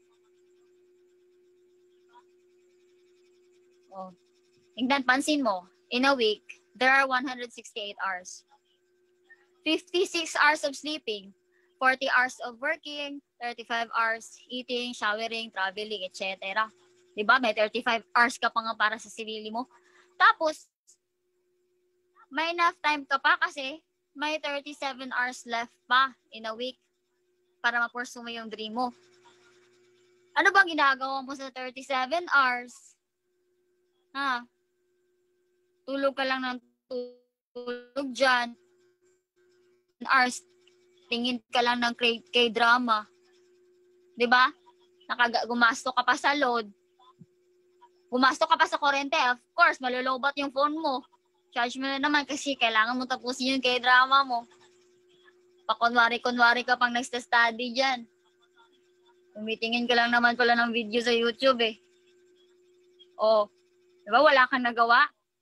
Oh. Tingnan, pansin mo, in a week, there are one hundred sixty-eight hours. fifty-six hours of sleeping, forty hours of working, thirty-five hours eating, showering, traveling, et cetera. Diba? May thirty-five hours ka pa nga para sa sarili mo. Tapos, may enough time ka pa kasi may thirty-seven hours left pa in a week para ma-pursue mo yung dream mo. Ano bang ginagawa mo sa thirty-seven hours? Ha? Tulog ka lang ng tulog dyan. Hours, tingin ka lang ng K-drama. Diba? Nakagumasto ka pa sa load. Gumastos ka pa sa kuryente, of course, malulobat yung phone mo. Charge mo na naman kasi kailangan mo tapusin yung K-drama mo. Pakunwari-kunwari ka pang nagsta-study dyan. Tumitingin ka lang naman pala ng video sa YouTube eh. O, di ba wala kang nagawa?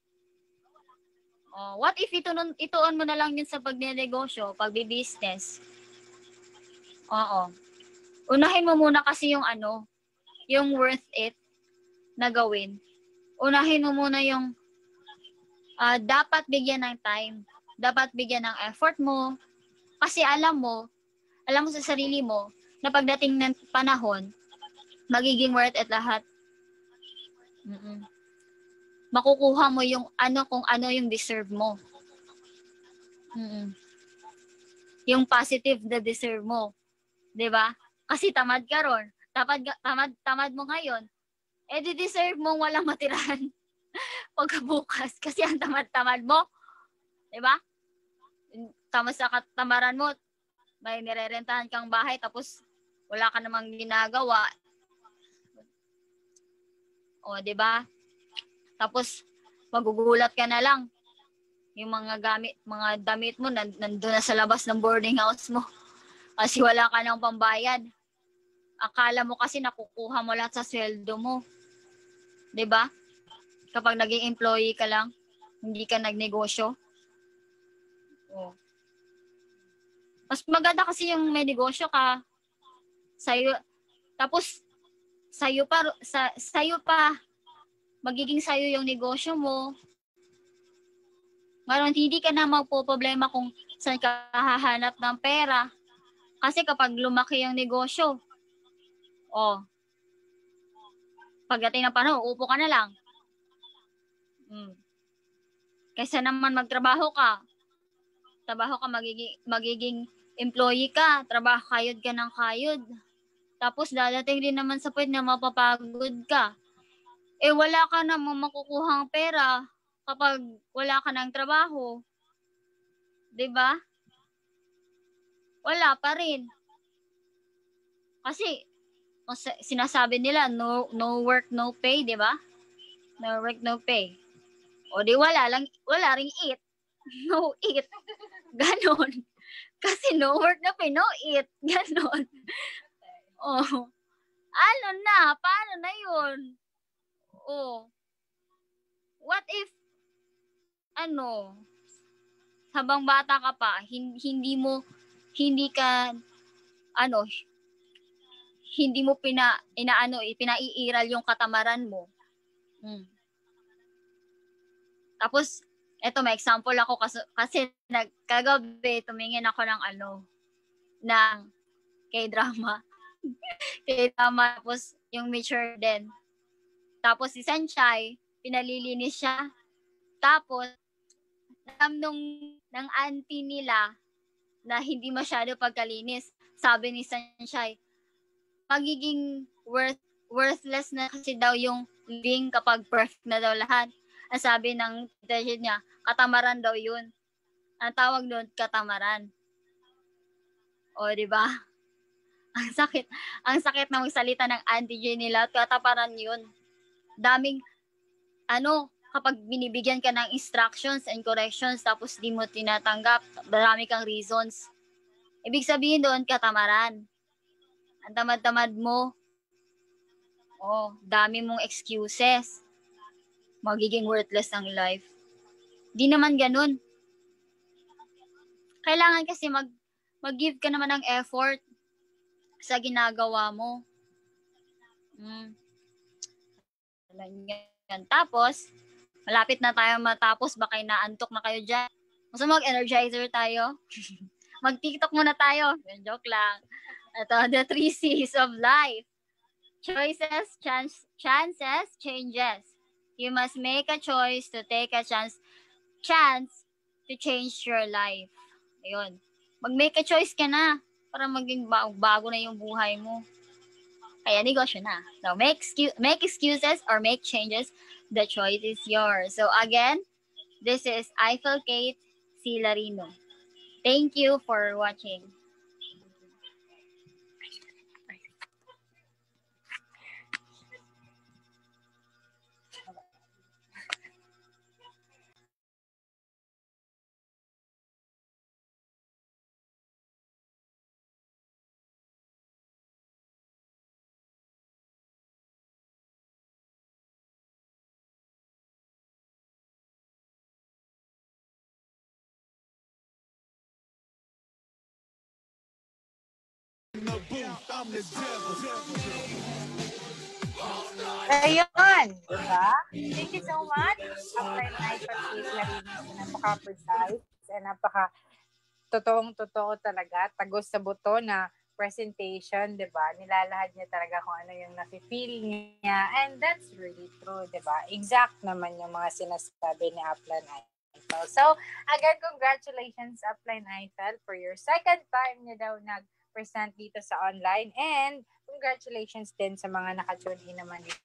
O, what if ituon, ituon mo na lang yun sa pagnenegosyo, pagbi-business? Oo. Unahin mo muna kasi yung ano, yung worth it na gawin. Unahin mo muna yung uh, dapat bigyan ng time. Dapat bigyan ng effort mo. Kasi alam mo, alam mo sa sarili mo, na pagdating ng panahon, magiging worth it lahat. Mm-mm. Makukuha mo yung ano kung ano yung deserve mo. Mm-mm. Yung positive na deserve mo. 'Di ba? Kasi tamad ka ron. Tamad, tamad, tamad mo ngayon. Eh, di-deserve mong walang matirahan pagkabukas. Kasi ang tamad-tamad mo. 'Di ba? Tama sa katamaran mo, may nirerentahan kang bahay tapos wala ka namang ginagawa. O, 'di ba? Tapos magugulat ka na lang. Yung mga gamit, mga damit mo nandoon na sa labas ng boarding house mo. Kasi wala ka nang pambayad. Akala mo kasi nakukuha mo lahat sa sweldo mo. 'Di ba? Kapag naging employee ka lang, hindi ka nagnegosyo. Oh. Mas maganda kasi yung may negosyo ka. Sa'yo, tapos sa'yo pa, sa, sa'yo pa, magiging sa'yo yung negosyo mo. Ngayon, hindi ka na magpo-problema kung saan ka hahanap ng pera. Kasi kapag lumaki yung negosyo, oh, pagdating ng panahon, upo ka na lang. Hmm. Kaysa naman magtrabaho ka, trabaho ka, magiging, magiging employee ka, trabaho kayod ka ng kayod. Tapos dadating din naman sa point na mapapagod ka. Eh wala ka namang makukuhang pera kapag wala ka ng trabaho. 'Di ba? Wala pa rin. Kasi sinasabi nila no no work no pay, 'di ba? No work no pay. O di wala lang, wala ring eat. No eat. Ganon. Kasi no work no pay, no eat. Ganon. Oh. Ano na? Paano na yun? Oh. What if, ano, habang bata ka pa, hindi, hindi mo, hindi ka, ano, hindi mo pina, inaano, pinaiiral yung katamaran mo. Hmm. Tapos, eto may example ako kasi, kasi nagkagabi tumingin ako ng ano, ng K-drama. K-drama, tapos yung mature din. Tapos si Sunshine, pinalilinis siya. Tapos, alam nung ng auntie nila na hindi masyado pagkalinis. Sabi ni Sunshine, magiging worth, worthless na kasi daw yung living kapag perfect na daw lahat. Ang sabi ng tita niya, katamaran daw yun. Ang tawag doon, katamaran. O, di ba? Ang sakit. Ang sakit na magsalita ng auntie J nila, katamaran yun. Daming, ano, kapag binibigyan ka ng instructions and corrections, tapos di mo tinatanggap, marami kang reasons. Ibig sabihin doon, katamaran. Ang tamad-tamad mo. Oh, dami mong excuses. Magiging worthless ang life. Di naman ganun. Kailangan kasi mag, mag-give ka naman ng effort sa ginagawa mo. Hmm. Tapos, malapit na tayo matapos. Baka inaantok na kayo dyan. Gusto mag-energizer tayo? Mag-TikTok muna tayo. Joke lang. Ito, the three C's of life. Choices, chance, chances, changes. You must make a choice to take a chance chance to change your life. Ayun. Mag-make a choice ka na para maging bago na yung buhay mo. Kaya negosyo na. So, make, excu- make excuses or make changes. The choice is yours. So, again, this is Eiffel Kate Silarino. Thank you for watching. the booth, I'm the devil. Ayun, di ba? Thank you so much. Upline Icon Kate Larinis, napaka-precise and napaka totoong-totoo talaga, tagos sa buto na presentation, di ba? Nilalahad niya talaga kung ano yung nafe-feel niya. And that's really true, di ba? Exact naman yung mga sinasabi ni Upline Eiffel. So, again, congratulations, Upline Eiffel, for your second time niya daw nag-present dito sa online. And congratulations din sa mga nakatune in naman dito.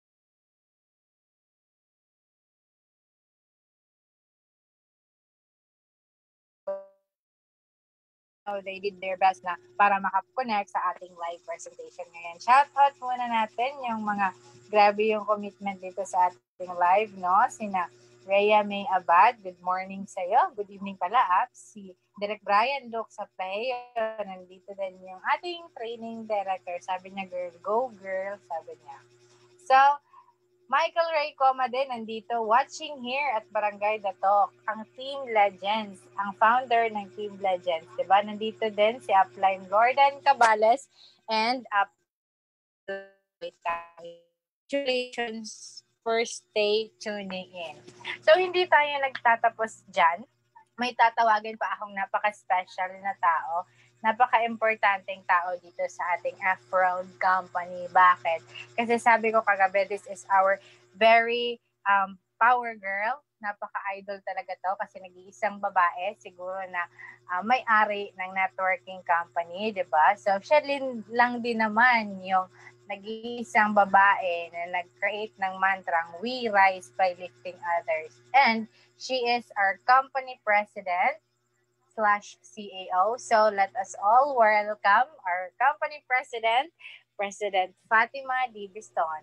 So, they did their best na para makapag-connect sa ating live presentation ngayon. Shout out muna natin yung mga grabe yung commitment dito sa ating live, no? Sina Rhea May Abad, good morning sa'yo. Good evening pala, Apps. Si Direk Brian Luke sa Playo, nandito din yung ating training director. Sabi niya, girl, go girl, sabi niya. So, Michael Ray Coma din nandito watching here at Barangay The Talk, ang Team Legends, ang founder ng Team Legends, diba? Nandito din si Upline Gordon Cabales and Upline Congratulations for stay tuning in. So, hindi tayo nagtatapos dyan. May tatawagin pa akong napaka-special na tao. Napaka-importanteng tao dito sa ating F-Road company. Bakit? Kasi sabi ko kagabi, this is our very um, power girl. Napaka-idol talaga to kasi nag-iisang babae siguro na uh, may-ari ng networking company, di ba? So, siya lang din naman yung nag-iisang babae na nag-create ng mantrang, we rise by lifting others. And she is our company president slash C A O. So let us all welcome our company president, President Fatima D. Biston.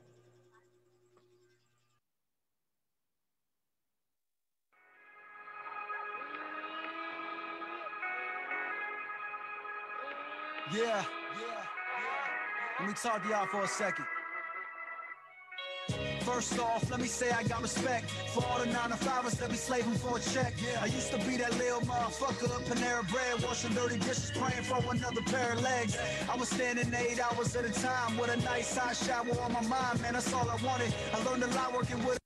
Yeah, yeah, yeah. Let me talk to y'all for a second. First off, let me say I got respect for all the nine to fivers that be slaving for a check. Yeah, I used to be that little motherfucker, Panera Bread, washing dirty dishes, praying for another pair of legs. I was standing eight hours at a time with a nice hot shower on my mind, man, that's all I wanted. I learned a lot working with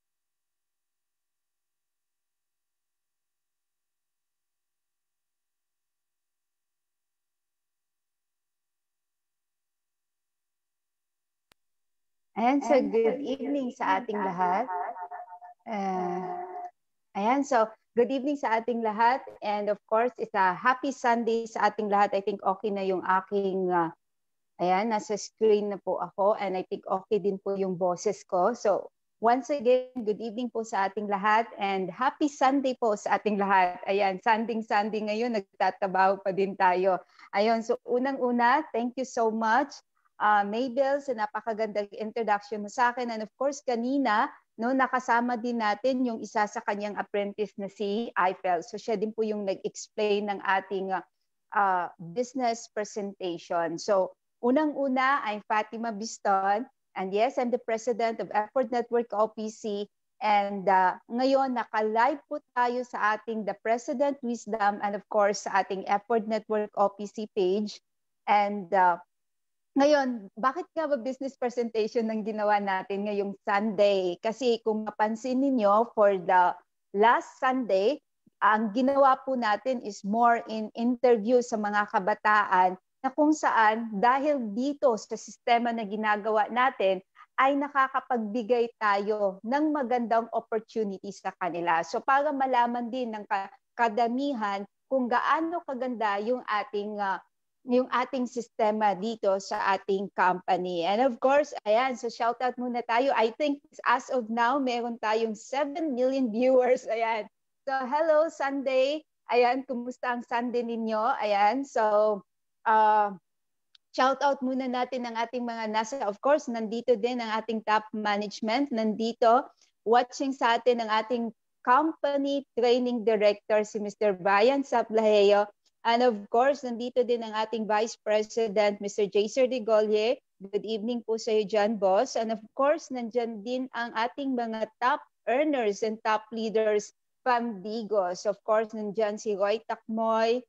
Ayan, so good evening sa ating lahat. Uh, ayan, so good evening sa ating lahat. And of course, it's a happy Sunday sa ating lahat. I think okay na yung aking, uh, ayan, nasa screen na po ako. And I think okay din po yung boses ko. So once again, good evening po sa ating lahat. And happy Sunday po sa ating lahat. Ayan, Sunday-Sunday ngayon, nagtatabaho pa din tayo. Ayun, so unang-una, thank you so much. Uh, Mabel, sa napakagandang introduction mo sa akin. And of course, kanina, no, nakasama din natin yung isa sa kanyang apprentice na si Eiffel. So siya din po yung nag-explain ng ating uh, business presentation. So unang-una, I'm Fatima Biston. And yes, I'm the president of Effort Network O P C. And uh, ngayon, naka-live po tayo sa ating The President Wisdom and of course sa ating Effort Network O P C page. And uh, ngayon, bakit nga ba business presentation ng ginawa natin ngayong Sunday? Kasi kung mapansin ninyo, for the last Sunday, ang ginawa po natin is more in interview sa mga kabataan na kung saan dahil dito sa sistema na ginagawa natin, ay nakakapagbigay tayo ng magandang opportunities sa kanila. So para malaman din ng kadamihan kung gaano kaganda yung ating uh, yung ating sistema dito sa ating company. And of course, ayan, so shout out muna tayo. I think as of now, meron tayong seven million viewers. Ayan. So hello, Sunday. Ayan, kumusta ang Sunday ninyo? Ayan, so uh, shout out muna natin ang ating mga nasa, of course, nandito din ang ating top management. Nandito, watching sa atin ang ating company training director, si Mister Brian Saplaheo. And of course, nandito din ang ating Vice President, Mister Jaser de Golye. Good evening po sa iyo dyan, boss. And of course, nandyan din ang ating mga top earners and top leaders from Digos. Of course, nandyan si Roy Takmoy,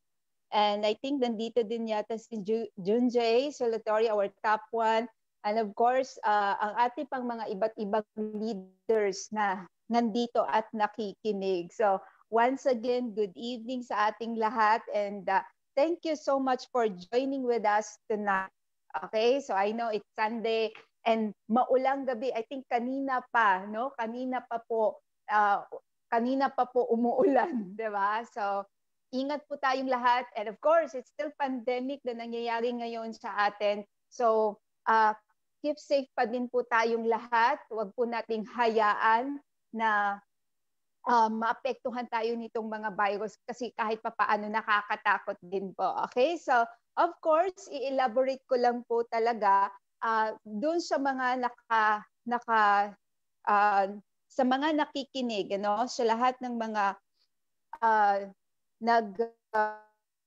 And I think nandito din yata si Ju- Junjay Solatorio, our top one. And of course, uh, ang ating pang mga iba't ibang leaders na nandito at nakikinig. So once again, good evening sa ating lahat. And uh, thank you so much for joining with us tonight. Okay, so I know it's Sunday and maulang gabi. I think kanina pa, no? Kanina pa po, uh, kanina pa po umuulan, di ba? So ingat po tayong lahat. And of course, it's still pandemic na nangyayari ngayon sa atin. So, uh, keep safe pa din po tayong lahat. Huwag po nating hayaan na uh, maapektuhan tayo nitong mga virus kasi kahit papaano nakakatakot din po. Okay? So, of course, i-elaborate ko lang po talaga uh, dun sa mga naka, naka uh, sa mga nakikinig, ano, sa lahat ng mga uh, nag uh,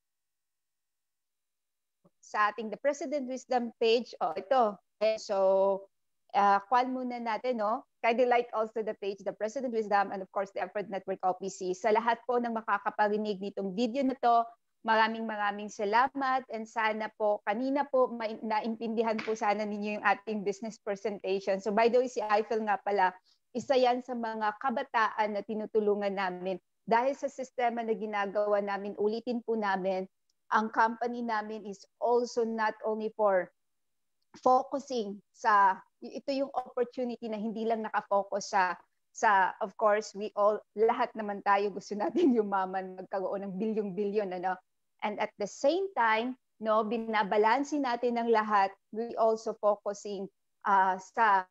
sa ating The President Wisdom page. Oh, ito. Okay, so, uh, kwan muna natin, no? Kindly like also the page, The President Wisdom, and of course, the Effort Network O P C. Sa lahat po ng makakaparinig nitong video na to, maraming maraming salamat and sana po, kanina po, ma- naintindihan po sana ninyo yung ating business presentation. So, by the way, si Eiffel nga pala, isa yan sa mga kabataan na tinutulungan namin. Dahil sa sistema na ginagawa namin, ulitin po namin, ang company namin is also not only for focusing sa, ito yung opportunity na hindi lang nakafocus sa, sa of course, we all, lahat naman tayo gusto natin yumaman, magkaroon ng bilyong-bilyon, ano? And at the same time, no, binabalansi natin ng lahat, we also focusing uh, sa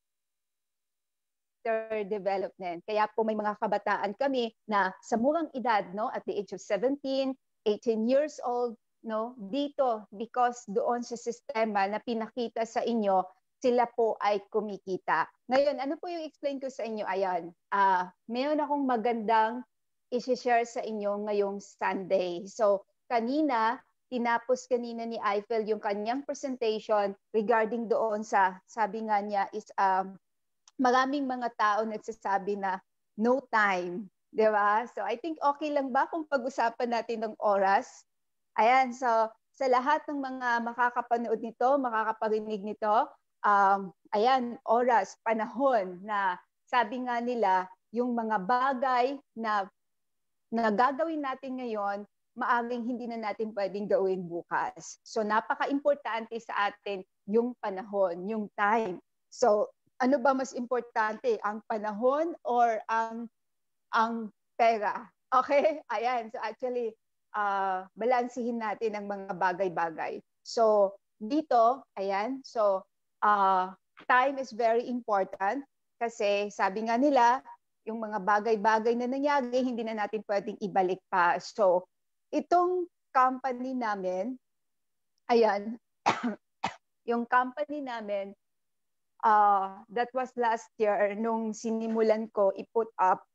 development. Kaya po may mga kabataan kami na sa murang edad, no, at the age of seventeen, eighteen years old, no, dito because doon sa sistema na pinakita sa inyo, sila po ay kumikita. Ngayon, ano po yung explain ko sa inyo? Ayan, uh, mayroon akong magandang i-share sa inyo ngayong Sunday. So, kanina, tinapos kanina ni Eiffel yung kanyang presentation regarding doon sa, sabi nga niya is, um, maraming mga tao nagsasabi na no time, di ba? So I think okay lang ba kung pag-usapan natin ng oras? Ayan, so sa lahat ng mga makakapanood nito, makakaparinig nito, um, ayan, oras, panahon na sabi nga nila, yung mga bagay na, na gagawin natin ngayon, maaaring hindi na natin pwedeng gawin bukas. So napaka-importante sa atin yung panahon, yung time. So ano ba mas importante, ang panahon or ang ang pera? Okay? Ayan. So actually, uh, balansihin natin ang mga bagay-bagay. So dito, ayan. So uh, time is very important kasi sabi nga nila, yung mga bagay-bagay na nangyari, hindi na natin pwedeng ibalik pa. So itong company namin, ayan, yung company namin, Uh, that was last year nung sinimulan ko i-put up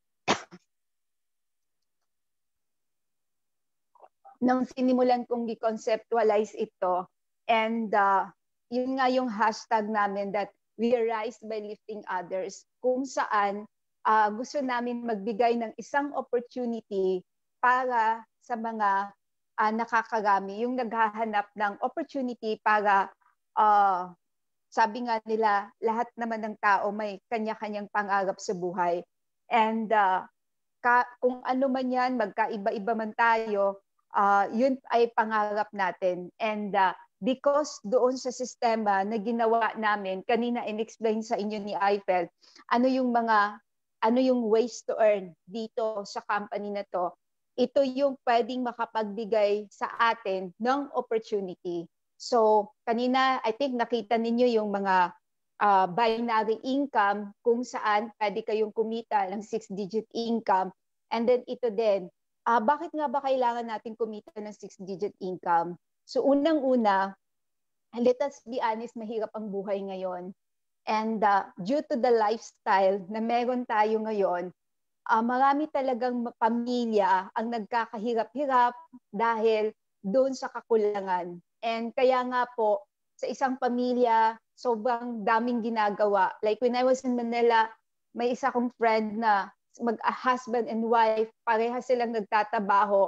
nung sinimulan kong i-conceptualize ito and uh, yun nga yung hashtag namin that we rise by lifting others kung saan uh, gusto namin magbigay ng isang opportunity para sa mga uh, nakakarami, yung naghahanap ng opportunity para uh, sabi nga nila, lahat naman ng tao may kanya-kanyang pangarap sa buhay. And uh, ka, kung ano man yan, magkaiba-iba man tayo, uh, yun ay pangarap natin. And uh, because doon sa sistema na ginawa namin, kanina in-explain sa inyo ni Eiffel, ano yung mga, ano yung ways to earn dito sa company na to, ito yung pwedeng makapagbigay sa atin ng opportunity. So, kanina, I think nakita ninyo yung mga uh, binary income kung saan pwede kayong kumita ng six-digit income. And then ito din, uh, bakit nga ba kailangan natin kumita ng six-digit income? So, unang-una, let us be honest, mahirap ang buhay ngayon. And uh, due to the lifestyle na meron tayo ngayon, uh, marami talagang pamilya ang nagkakahirap-hirap dahil doon sa kakulangan. And kaya nga po, sa isang pamilya, sobrang daming ginagawa. Like when I was in Manila, may isa kong friend na mag-husband and wife, pareha silang nagtatabaho.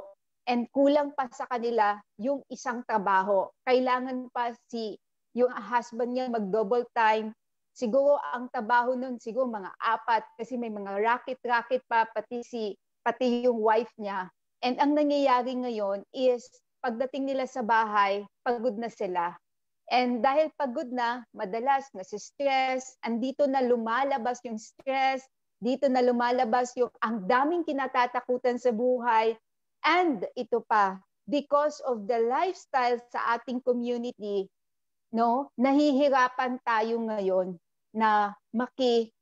and kulang pa sa kanila yung isang trabaho. Kailangan pa si yung husband niya mag-double time. Siguro ang trabaho nun, siguro mga apat kasi may mga racket-racket pa, pati, si, pati yung wife niya. And ang nangyayari ngayon is pagdating nila sa bahay, pagod na sila. And dahil pagod na, madalas nasi-stress, andito na lumalabas yung stress, dito na lumalabas yung ang daming kinatatakutan sa buhay. And ito pa, because of the lifestyle sa ating community, no, nahihirapan tayo ngayon na maki,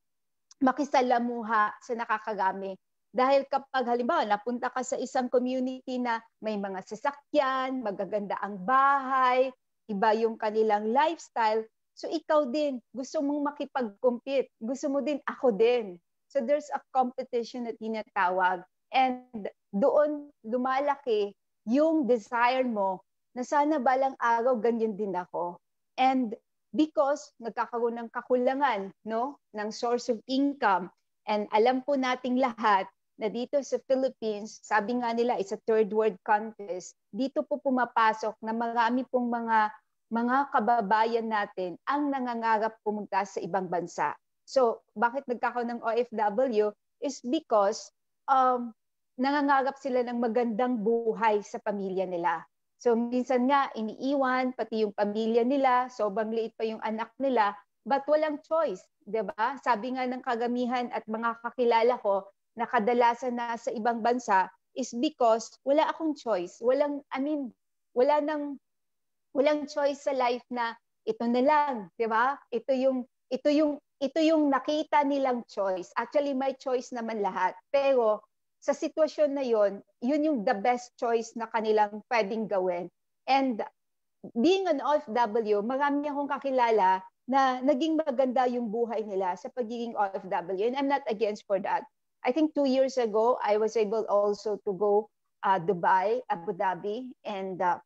makisalamuha sa nakakagami. Dahil kapag halimbawa napunta ka sa isang community na may mga sasakyan, magaganda ang bahay, iba yung kanilang lifestyle, so ikaw din, gusto mong makipag-compete, gusto mo din, ako din. So there's a competition na tinatawag. And doon lumalaki yung desire mo na sana balang araw ganyan din ako. And because nagkakaroon ng kakulangan, no, ng source of income, and alam po nating lahat na dito sa Philippines, sabi nga nila, it's a third world countries, dito po pumapasok na marami pong mga mga kababayan natin ang nangangarap pumunta sa ibang bansa. So, bakit nagkakaroon ng O F W is because um, nangangarap sila ng magandang buhay sa pamilya nila. So, minsan nga, iniiwan, pati yung pamilya nila, sobrang liit pa yung anak nila, but walang choice, di ba? Sabi nga ng kagamihan at mga kakilala ko, na kadalasan na sa ibang bansa is because wala akong choice. Walang, I mean, wala nang, walang choice sa life na ito na lang, di ba? Ito yung, ito yung, ito yung nakita nilang choice. Actually, may choice naman lahat. Pero sa sitwasyon na yon, yun yung the best choice na kanilang pwedeng gawin. And being an O F W, marami akong kakilala na naging maganda yung buhay nila sa pagiging O F W. And I'm not against for that. I think two years ago, I was able also to go uh, Dubai, Abu Dhabi, and uh,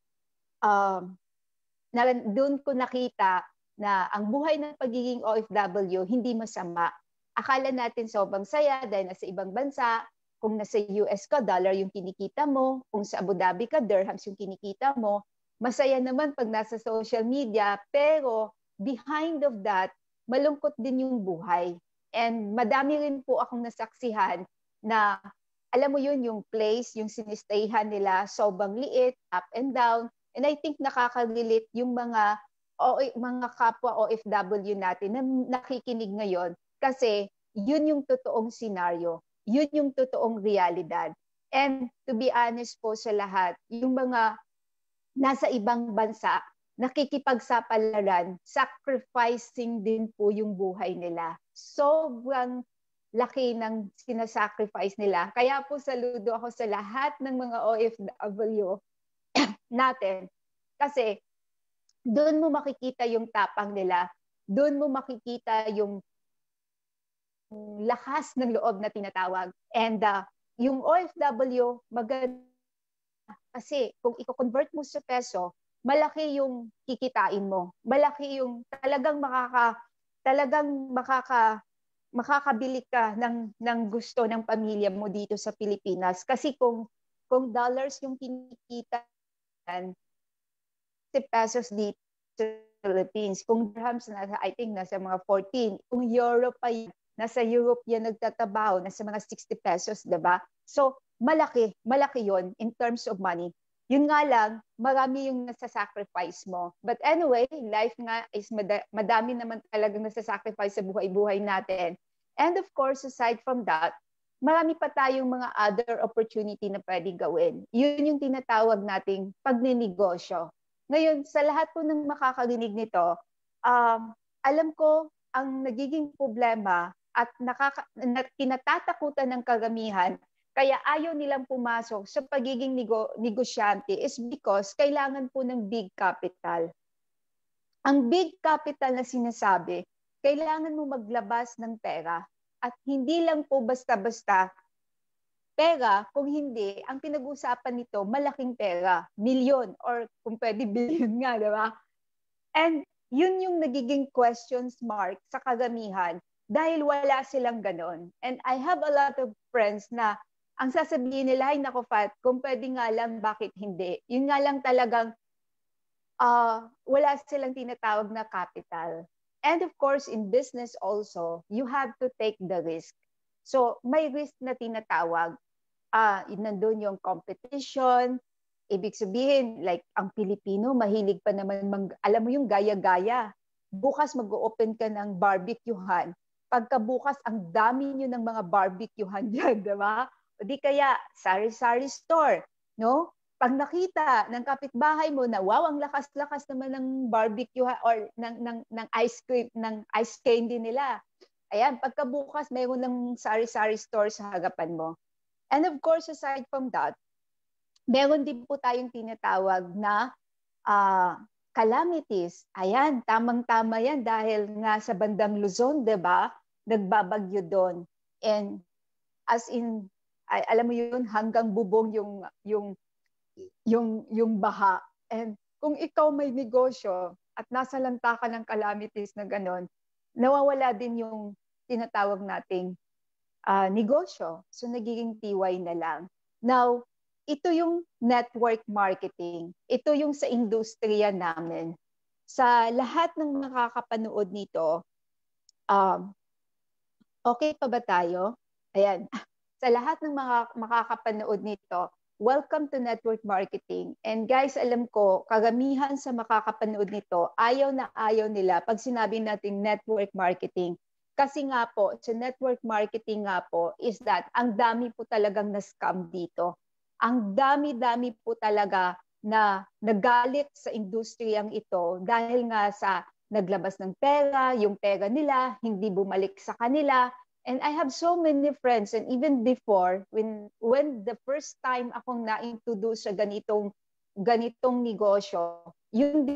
um, na, doon ko nakita na ang buhay ng pagiging O F W hindi masama. Akala natin sobrang saya dahil nasa ibang bansa, kung nasa U S ka, dollar yung kinikita mo, kung sa Abu Dhabi ka, dirhams yung kinikita mo, masaya naman pag nasa social media, pero behind of that, malungkot din yung buhay. And madami rin po akong nasaksihan na, alam mo yun, yung place, yung sinistayhan nila, sobrang liit, up and down. And I think nakaka-relate yung mga, o, mga kapwa O F W natin na nakikinig ngayon kasi yun yung totoong scenario. Yun yung totoong realidad. And to be honest po sa lahat, yung mga nasa ibang bansa, nakikipagsapalaran, sacrificing din po yung buhay nila. Sobrang laki ng sinasacrifice nila. Kaya po saludo ako sa lahat ng mga O F W natin. Kasi doon mo makikita yung tapang nila. Doon mo makikita yung lakas ng loob na tinatawag. And uh, yung O F W, maganda. Kasi kung i-convert mo sa peso, malaki yung kikitain mo. Malaki yung talagang makaka talagang makaka makakabili ka ng ng gusto ng pamilya mo dito sa Pilipinas. Kasi kung kung dollars yung kinikita si pesos dito sa Philippines, kung dirhams nasa I think nasa mga fourteen, kung euro pa yan, nasa Europe yan nagtatabaho nasa mga sixty pesos, 'di ba? So malaki, malaki yon in terms of money. Yun nga lang, marami yung nasa-sacrifice mo. But anyway, life nga is mad- madami naman talagang nasa-sacrifice sa buhay-buhay natin. And of course, aside from that, marami pa tayong mga other opportunity na pwede gawin. Yun yung tinatawag nating pagninegosyo. Ngayon, sa lahat po ng makakarinig nito, um, alam ko ang nagiging problema at nakaka- na kinatatakutan ng karamihan kaya ayaw nilang pumasok sa pagiging nego- negosyante is because kailangan po ng big capital. Ang big capital na sinasabi, kailangan mo maglabas ng pera. At hindi lang po basta-basta pera, kung hindi, ang pinag-usapan nito, malaking pera, milyon, or kung pwede billion nga, di ba? And yun yung nagiging questions mark sa karamihan dahil wala silang ganon. And I have a lot of friends na ang sasabihin nila, ay nako Fat, kung pwede nga lang, bakit hindi? Yun nga lang talagang uh, wala silang tinatawag na capital. And of course, in business also, you have to take the risk. So may risk na tinatawag. Uh, nandun yung competition, ibig sabihin, like, ang Pilipino, mahilig pa naman, mag, alam mo yung gaya-gaya. Bukas mag-open ka ng barbecuehan. Pagkabukas, ang dami nyo ng mga barbecuehan dyan, di ba? O di kaya, sari-sari store, no? Pag nakita ng kapitbahay mo na, wow, ang lakas-lakas naman ng barbecue or ng, ng, ng ice cream, ng ice candy nila. Ayan, pagkabukas, mayroon ng sari-sari store sa harapan mo. And of course, aside from that, meron din po tayong tinatawag na uh, calamities. Ayan, tamang-tama yan dahil nga sa bandang Luzon, di ba? Nagbabagyo doon. And as in, ay, alam mo yun, hanggang bubong yung, yung, yung, yung baha. And kung ikaw may negosyo at nasa lanta ka ng calamities na ganon, nawawala din yung tinatawag nating uh, negosyo. So nagiging tiway na lang. Now, ito yung network marketing. Ito yung sa industriya namin. Sa lahat ng nakakapanood nito, um, okay pa ba tayo? Ayan. Sa lahat ng mga makakapanood nito, welcome to network marketing. And guys, alam ko, karamihan sa makakapanood nito, ayaw na ayaw nila pag sinabi nating network marketing. Kasi nga po, sa network marketing nga po, is that ang dami po talagang na-scam dito. Ang dami-dami po talaga na nagalit sa industriyang ito dahil nga sa naglabas ng pera, yung pera nila, hindi bumalik sa kanila. And I have so many friends, and even before, when when the first time akong na-introduce sa ganitong, ganitong negosyo, yung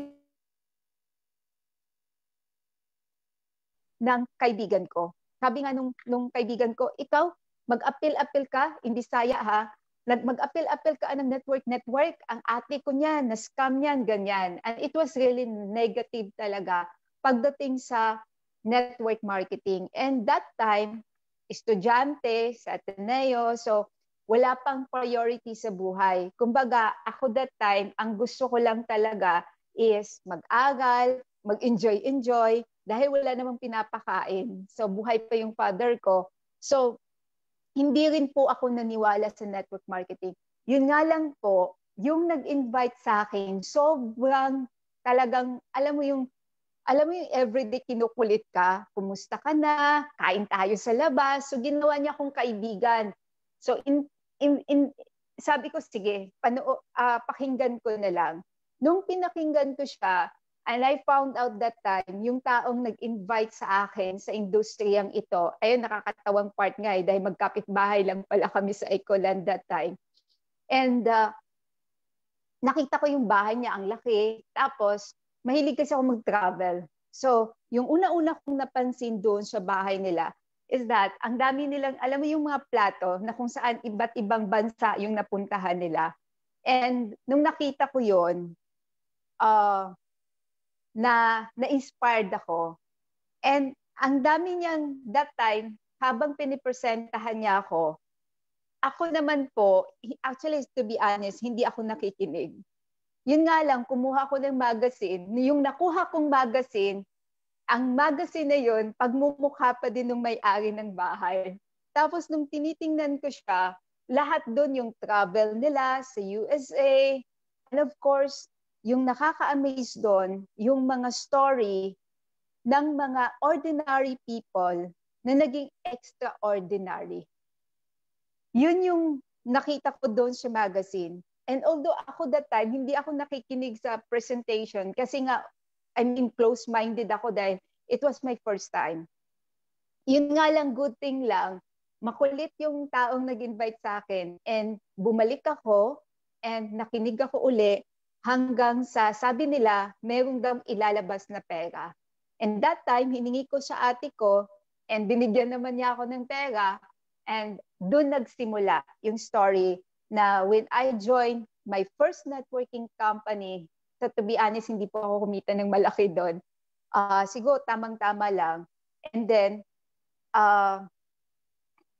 ng kaibigan ko. Sabi nga nung, nung kaibigan ko, ikaw, mag-appeal-appeal ka, in Bisaya ha, mag-appeal-appeal ka ng network-network, ang ate ko niyan, na-scam niyan, ganyan. And it was really negative talaga pagdating sa network marketing. And that time, estudyante sa Ateneo, so wala pang priority sa buhay. Kumbaga, ako that time, ang gusto ko lang talaga is mag-aral, mag-enjoy-enjoy, dahil wala namang pinapakain. So buhay pa yung father ko. So hindi rin po ako naniwala sa network marketing. Yun nga lang po, yung nag-invite sa akin, sobrang talagang, alam mo yung, alam mo yung everyday kinukulit ka, kumusta ka na, kain tayo sa labas. So ginawa niya akong kaibigan. So in, in, in, sabi ko, sige, pano, uh, pakinggan ko na lang. Nung pinakinggan ko siya, and I found out that time, yung taong nag-invite sa akin sa industriyang ito, ayun, nakakatawang part nga eh, dahil magkapit-bahay lang pala kami sa Ecoland that time. And uh, nakita ko yung bahay niya, ang laki. Tapos, mahilig kasi ako mag-travel. So, yung una-una kong napansin doon sa bahay nila is that ang dami nilang, alam mo yung mga plato na kung saan iba't ibang bansa yung napuntahan nila. And nung nakita ko yun, uh, na na-inspired ako. And ang dami niyang that time, habang pinipresentahan niya ako, ako naman po, actually to be honest, hindi ako nakikinig. Yun nga lang, kumuha ko ng magazine. Yung nakuha kong magazine, ang magazine na yun, pagmumukha pa din ng may-ari ng bahay. Tapos nung tinitingnan ko siya, lahat doon yung travel nila sa U S A. And of course, yung nakaka-amaze doon, yung mga story ng mga ordinary people na naging extraordinary. Yun yung nakita ko doon sa magazine. And although ako that time, hindi ako nakikinig sa presentation kasi nga, I mean, close-minded ako dahil it was my first time. Yun nga lang, good thing lang, makulit yung taong nag-invite sa akin and bumalik ako and nakinig ako uli hanggang sa sabi nila, meron daw ilalabas na pera. And that time, hiningi ko sa ate ko and binigyan naman niya ako ng pera. And doon nagsimula yung story na when I joined my first networking company, so to be honest, hindi po ako kumita ng malaki doon. Uh, siguro tamang-tama lang. And then, uh,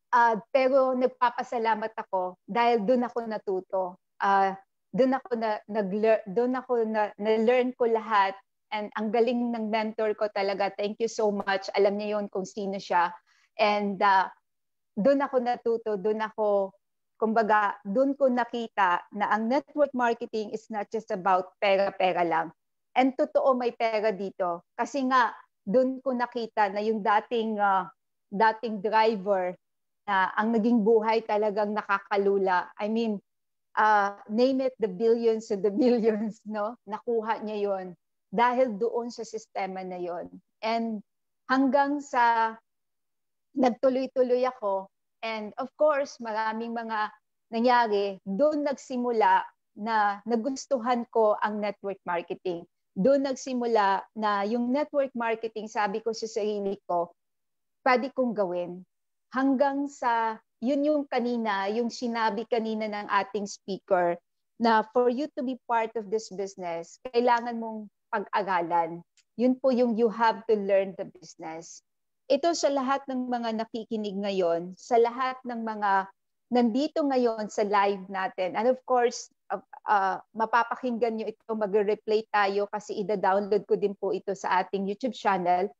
Uh, pero nagpapasalamat ako dahil doon ako natuto. Uh, doon ako na nag doon ako na na-learn ko lahat, and ang galing ng mentor ko talaga. Thank you so much. Alam niya 'yon kung sino siya. And uh, doon ako natuto, doon ako kumbaga, doon ko nakita na ang network marketing is not just about pera-pera lang. And totoo may pera dito. Kasi nga doon ko nakita na yung dating uh, dating driver na ang naging buhay talagang nakakalula. I mean, uh, name it the billions and the millions, no? Nakuha niya yon dahil doon sa sistema na yon. And hanggang sa nagtuloy-tuloy ako, and of course, maraming mga nangyari, doon nagsimula na nagustuhan ko ang network marketing. Doon nagsimula na yung network marketing, sabi ko sa sarili ko, pwede kong gawin. Hanggang sa, yun yung kanina, yung sinabi kanina ng ating speaker, na for you to be part of this business, kailangan mong pag-aralan. Yun po yung you have to learn the business. Ito sa lahat ng mga nakikinig ngayon, sa lahat ng mga nandito ngayon sa live natin, and of course, uh, uh, mapapakinggan nyo ito, mag-replay tayo kasi ida-download ko din po ito sa ating YouTube channel.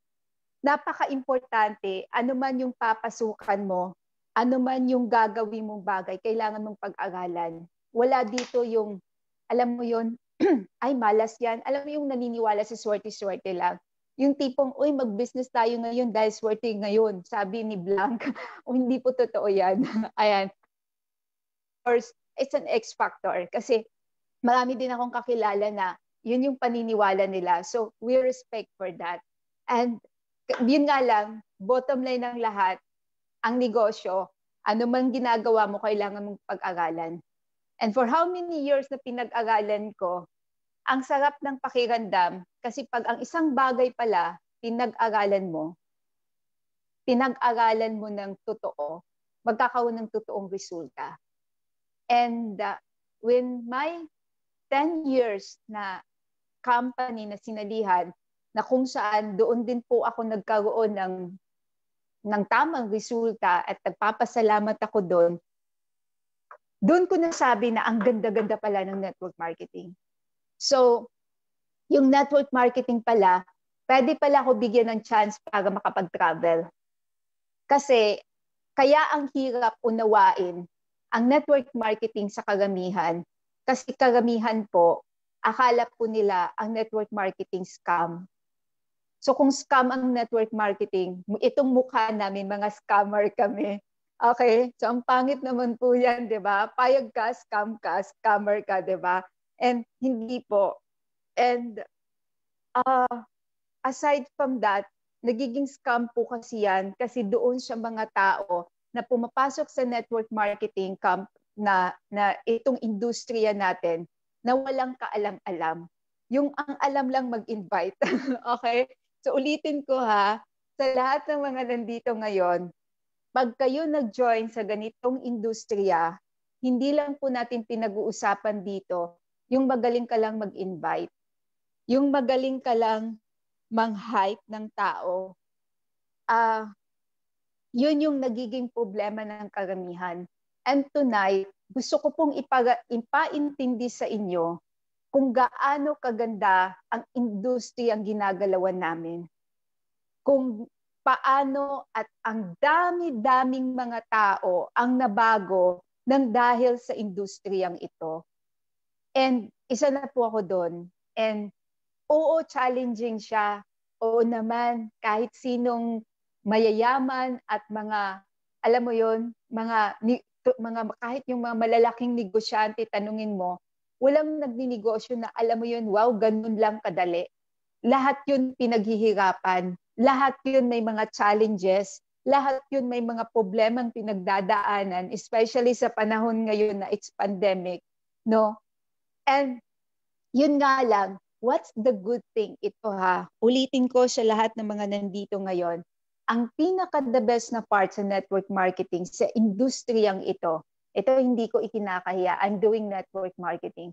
Napaka-importante, ano man yung papasukan mo, ano man yung gagawin mong bagay, kailangan mong pag-aralan. Wala dito yung, alam mo yun, ay malas yan. Alam mo yung naniniwala sa swerte-swerte lang. Yung tipong, uy, mag-business tayo ngayon dahil swerte ngayon, sabi ni Blanc. O hindi po totoo yan. Ayan. First, it's an X factor. Kasi marami din akong kakilala na yun yung paniniwala nila. So, we respect for that. And yun nga lang, bottom line ng lahat, ang negosyo, ano man ginagawa mo, kailangan mong pag-aralan. And for how many years na pinag-aralan ko, ang sarap ng pakiramdam kasi pag ang isang bagay pala, pinag-aralan mo, pinag-aralan mo ng totoo, magkakaroon ng totoong resulta. And uh, when my ten years na company na sinalihan, na kung saan doon din po ako nagkaroon ng, ng tamang resulta at nagpapasalamat ako doon, doon ko nasabi na ang ganda-ganda pala ng network marketing. So, yung network marketing pala, pwede pala ako bigyan ng chance para makapag-travel. Kasi, kaya ang hirap unawain ang network marketing sa karamihan. Kasi karamihan po, akala po nila ang network marketing scam. So kung scam ang network marketing, itong mukha namin, mga scammer kami. Okay? So ang pangit naman po yan, di ba? Payag ka, scam ka, scammer ka, di ba? And hindi po. And uh, aside from that, nagiging scam po kasi yan kasi doon sa mga tao na pumapasok sa network marketing camp na, na itong industriya natin na walang kaalam-alam. Yung ang alam lang mag-invite. Okay? So ulitin ko ha, sa lahat ng mga nandito ngayon, pag kayo nag-join sa ganitong industriya, hindi lang po natin pinag-uusapan dito, yung magaling ka lang mag-invite. Yung magaling ka lang mang-hype ng tao. Ah, uh, yun yung nagiging problema ng karamihan. And tonight, gusto ko pong ipa- ipaintindi sa inyo kung gaano kaganda ang industriyang ginagalawan namin. Kung paano at ang dami-daming mga tao ang nabago nang dahil sa industriyang ito. And isa na po ako doon. And oo, challenging siya. Oo naman, kahit sinong mayayaman at mga, alam mo yon, mga, mga kahit yung mga malalaking negosyante, tanungin mo, walang nagninegosyo na alam mo yun, wow, ganun lang kadali. Lahat yun pinaghihirapan. Lahat yun may mga challenges. Lahat yun may mga problemang pinagdadaanan, especially sa panahon ngayon na it's pandemic. No? And yun nga lang, what's the good thing? Ito ha, ulitin ko sa lahat ng mga nandito ngayon. Ang pinaka-the best na part sa network marketing, sa industriyang ito, ito hindi ko ikinakahiya. I'm doing network marketing.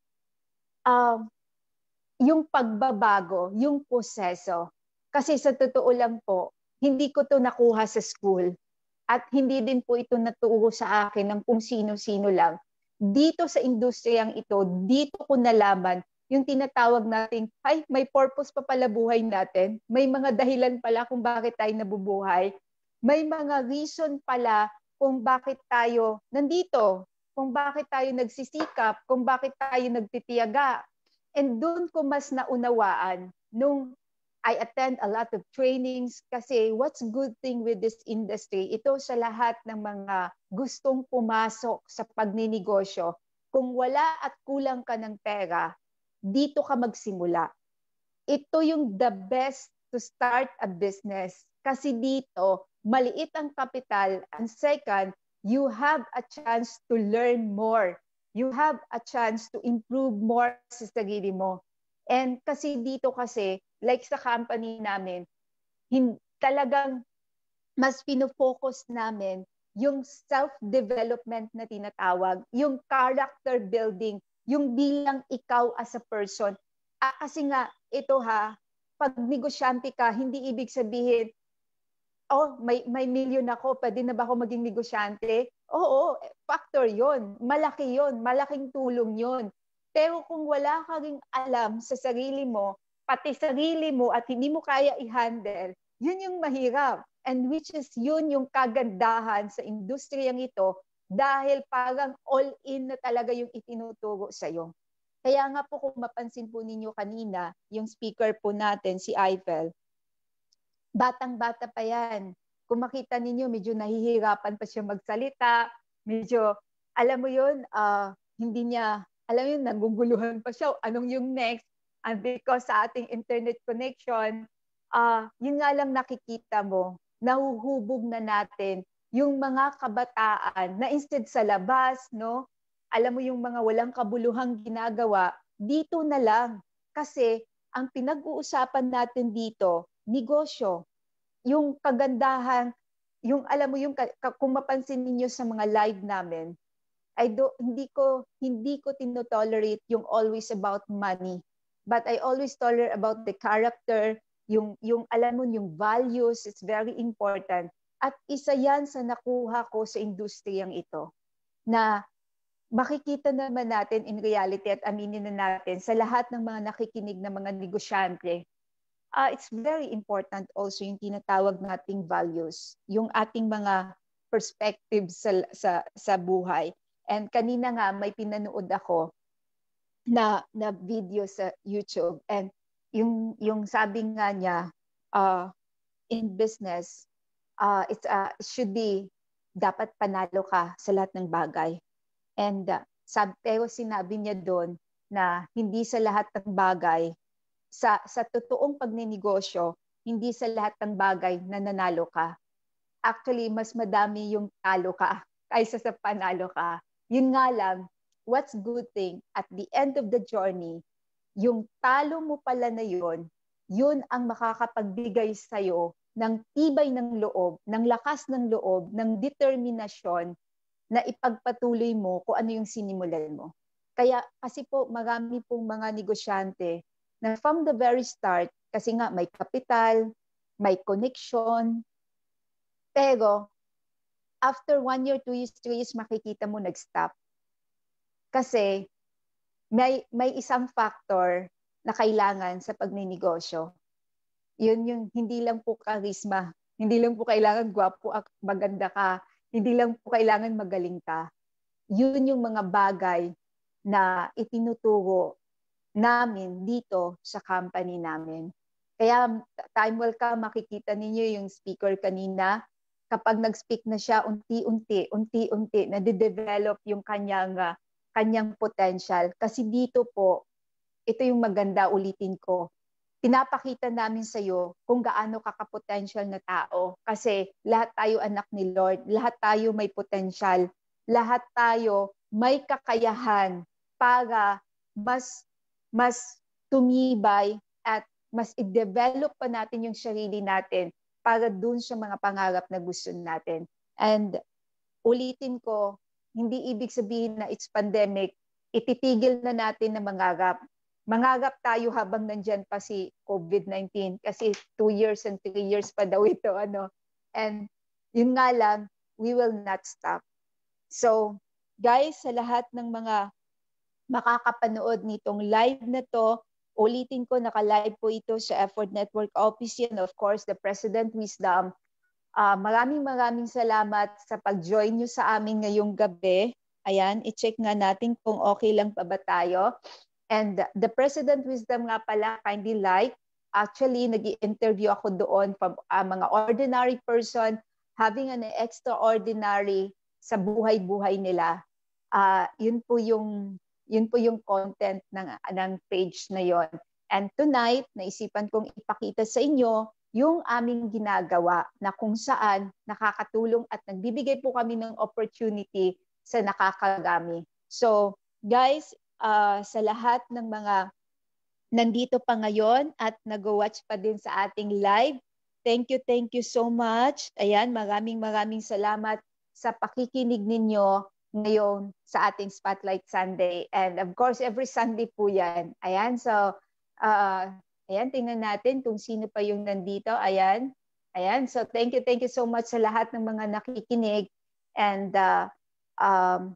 Um, yung pagbabago, yung proseso. Kasi sa totoo lang po, hindi ko to nakuha sa school. at hindi din po ito naturo sa akin ng kung sino-sino lang. Dito sa industriyang ito, dito ko nalaman yung tinatawag nating, ay, may purpose pa pala buhay natin. May mga dahilan pala kung bakit tayo nabubuhay. May mga reason pala kung bakit tayo nandito, kung bakit tayo nagsisikap, kung bakit tayo nagtitiyaga. And doon ko mas naunawaan nung I attend a lot of trainings kasi what's good thing with this industry, ito sa lahat ng mga gustong pumasok sa pagninegosyo. Kung wala at kulang ka ng pera, dito ka magsimula. Ito yung the best to start a business kasi dito, maliit ang kapital. And second, you have a chance to learn more. You have a chance to improve more sa sarili mo. And kasi dito kasi, like sa company namin, hin- talagang mas pinofocus namin yung self-development na tinatawag, yung character building, yung bilang ikaw as a person. Ah, kasi nga, ito ha, pag negosyante ka, hindi ibig sabihin, oh, may, may million ako, pwede na ba ako maging negosyante? Oo, factor yon, malaki yon, malaking tulong yon. Pero kung wala ka ring alam sa sarili mo, pati sarili mo at hindi mo kaya i-handle, yun yung mahirap. And which is yun yung kagandahan sa industriyang ito dahil parang all-in na talaga yung itinuturo sa'yo. Kaya nga po kung mapansin po ninyo kanina, yung speaker po natin, si Eiffel, batang-bata pa yan. Kung makita ninyo, medyo nahihirapan pa siya magsalita, medyo, alam mo yun, uh, hindi niya, alam mo yun, naguguluhan pa siya, anong yung next? And because sa ating internet connection, uh, yun nga lang nakikita mo, nahuhubog na natin yung mga kabataan na instead sa labas, no? Alam mo yung mga walang kabuluhang ginagawa, dito na lang. Kasi ang pinag-uusapan natin dito, negosyo. Yung kagandahan, yung alam mo yung kung mapansin niyo sa mga live namin, I do, hindi ko hindi ko tinotolerate yung always about money. But I always tolerate about the character, yung yung alam mo yung values, it's very important. At isa yan sa nakuha ko sa industriyang ito na makikita naman natin in reality at aminin na natin sa lahat ng mga nakikinig na mga negosyante. Uh, it's very important also yung tinatawag nating values, yung ating mga perspectives sa, sa, sa buhay. And kanina nga may pinanood ako na, na video sa YouTube and yung, yung sabi nga niya, uh, in business, uh, it's, uh, it should be dapat panalo ka sa lahat ng bagay. And uh, sab, pero sinabi niya doon na hindi sa lahat ng bagay, sa sa totoong pagninegosyo, hindi sa lahat ng bagay na nanalo ka. Actually, mas madami yung talo ka kaysa sa panalo ka. Yun nga lang, what's good thing, at the end of the journey, yung talo mo pala na yun, yun ang makakapagbigay sa'yo ng tibay ng loob, ng lakas ng loob, ng determinasyon na ipagpatuloy mo kung ano yung sinimulan mo. Kaya kasi po marami pong mga negosyante na from the very start, kasi nga may kapital, may connection, pero after one year, two years, three years, makikita mo nag-stop. Kasi may, may isang factor na kailangan sa pagninegosyo. Yun yung hindi lang po charisma, hindi lang po kailangan gwapo at maganda ka, hindi lang po kailangan magaling ka. Yun yung mga bagay na itinuturo namin dito sa company namin. Kaya time will come, makikita ninyo yung speaker kanina, kapag nag-speak na siya, unti-unti, unti-unti, na-develop yung kanyang, uh, kanyang potential. Kasi dito po, ito yung maganda, ulitin ko, pinapakita namin sa iyo kung gaano ka ka-potential na tao. Kasi lahat tayo anak ni Lord, lahat tayo may potential, lahat tayo may kakayahan para mas mas tumibay at mas i-develop pa natin yung sarili natin para dun sa mga pangarap na gusto natin. And ulitin ko, hindi ibig sabihin na it's pandemic, ititigil na natin na mangarap. Mangarap tayo habang nandyan pa si COVID nineteen kasi two years and three years pa daw ito. Ano? And yun nga lang, we will not stop. So, guys, sa lahat ng mga makakapanood nitong live na to, ulitin ko, naka-live po ito sa Effort Network Office and of course, the President Wisdom. Uh, maraming maraming salamat sa pag-join nyo sa amin ngayong gabi. Ayan, i-check nga natin kung okay lang pa ba tayo. And the President Wisdom nga pala, kindly like. Actually, nag-i-interview ako doon from uh, mga ordinary person having an extraordinary sa buhay-buhay nila. Uh, yun po yung yun po yung content ng ng page na yon. And tonight, naisipan kong ipakita sa inyo yung aming ginagawa na kung saan nakakatulong at nagbibigay po kami ng opportunity sa nakakagami. So, guys, uh, sa lahat ng mga nandito pa ngayon at nag-watch pa din sa ating live, thank you, thank you so much. Ayan, maraming maraming salamat sa pakikinig ninyo ngayon sa ating Spotlight Sunday. And of course, every Sunday po yan. Ayan, so, uh, ayan, tingnan natin kung sino pa yung nandito. Ayan, ayan. So, thank you, thank you so much sa lahat ng mga nakikinig. And uh, um,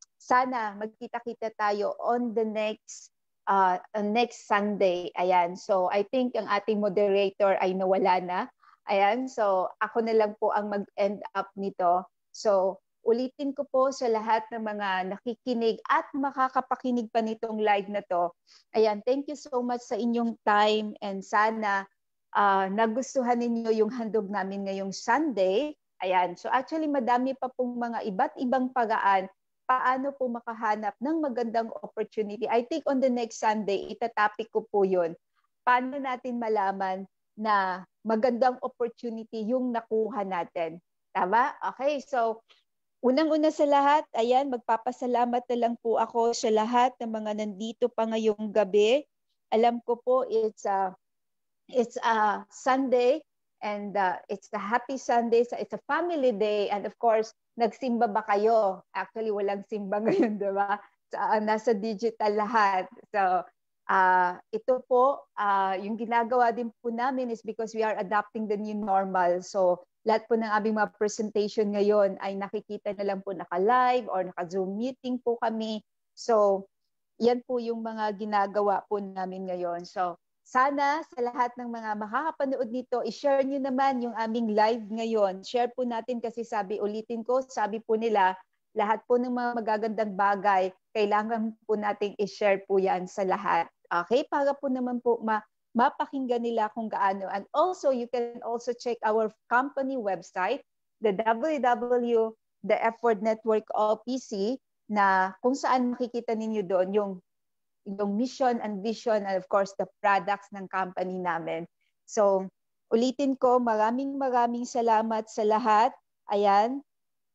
sana magkita-kita tayo on the next uh, next Sunday. Ayan, so I think ang ating moderator ay nawala na. Ayan, so ako na lang po ang mag-end up nito. So, ulitin ko po sa lahat ng mga nakikinig at makakapakinig pa nitong live na to. Ayan, thank you so much sa inyong time and sana uh, nagustuhan ninyo yung handog namin ngayong Sunday. Ayan, so actually madami pa pong mga iba't ibang paraan paano po makahanap ng magandang opportunity. I think on the next Sunday, itatopic ko po yun. Paano natin malaman na magandang opportunity yung nakuha natin. Tama? Okay, so unang-una sa lahat, ayan, magpapasalamat na lang po ako sa lahat ng mga nandito pa ngayong gabi. Alam ko po, it's a, it's a Sunday and uh, it's a happy Sunday. So it's a family day and of course, nagsimba ba kayo? Actually, walang simba ngayon, di ba? So, uh, nasa digital lahat. So, uh, ito po, uh, yung ginagawa din po namin is because we are adapting the new normal. So, lahat po ng aming mga presentation ngayon ay nakikita na lang po naka-live or naka-Zoom meeting po kami. So, yan po yung mga ginagawa po namin ngayon. So, sana sa lahat ng mga makakapanood nito, i-share nyo naman yung aming live ngayon. Share po natin kasi sabi, ulitin ko, sabi po nila, lahat po ng mga magagandang bagay, kailangan po nating i-share po yan sa lahat. Okay? Para po naman po ma mapakinggan nila kung gaano. And also, you can also check our company website, the w w w dot the Effort Network O P C, na kung saan makikita ninyo doon yung, yung mission and vision and of course, the products ng company namin. So, ulitin ko, maraming maraming salamat sa lahat. Ayan.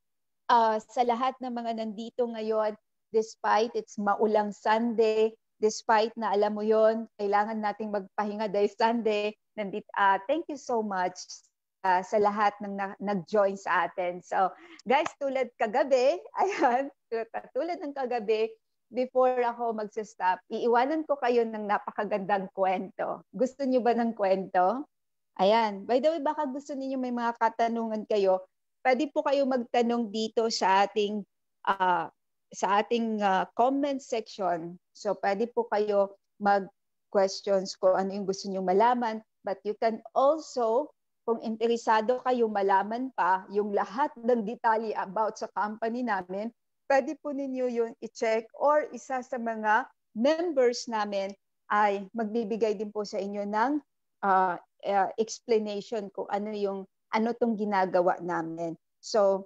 Uh, sa lahat ng mga nandito ngayon, despite it's maulang Sunday, despite na alam mo yon, kailangan nating magpahinga dahil Sunday. Nandito, uh, thank you so much uh, sa lahat ng na, nag-join sa atin. So, guys, tulad kagabi, ayan, tulad ng kagabi, before ako magsa-stop, iiwanan ko kayo ng napakagandang kwento. Gusto niyo ba ng kwento? Ayan. By the way, baka gusto niyo may mga katanungan kayo, pwede po kayo magtanong dito sa ating uh, sa ating uh, comment section. So, pwede po kayo mag-questions kung ano yung gusto nyo malaman. But you can also, kung interesado kayo malaman pa yung lahat ng detalye about sa company namin, pwede po ninyo yun i-check or isa sa mga members namin ay magbibigay din po sa inyo ng uh, uh, explanation kung ano yung ano tong ginagawa namin. So,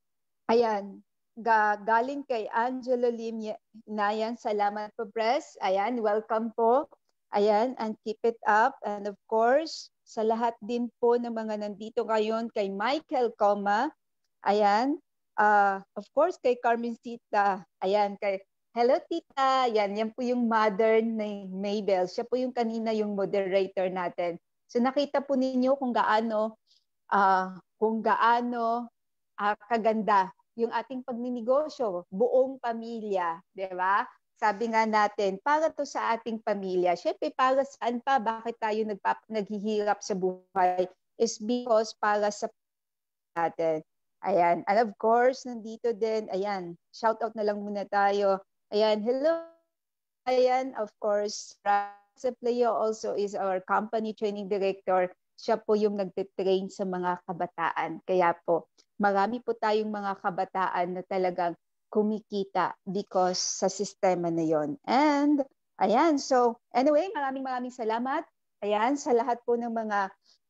ayan. Galing kay Angelo Lim Nayan, salamat po, Press. Ayan, welcome po. Ayan, and keep it up. And of course, sa lahat din po ng mga nandito ngayon, kay Michael Coma. Ayan, uh, of course, kay Carmencita. Ayan, kay Hello Tita. Ayan, yan po yung mother ni Mabel. Siya po yung kanina yung moderator natin. So nakita po ninyo kung gaano, uh, kung gaano uh, kaganda yung ating pagninegosyo, buong pamilya, di ba? Sabi nga natin, para to sa ating pamilya. Siyempre, para saan pa? Bakit tayo nagpap naghihirap sa buhay? Is because para sa natin. Ayan. And of course, nandito din, ayan, shout out na lang muna tayo. Ayan, hello. Ayan, of course, Sapleo also is our company training director. Siya po yung nagtitrain sa mga kabataan. Kaya po, marami po tayong mga kabataan na talagang kumikita because sa sistema na yon. And, ayan, so anyway, maraming maraming salamat. Ayan, sa lahat po ng mga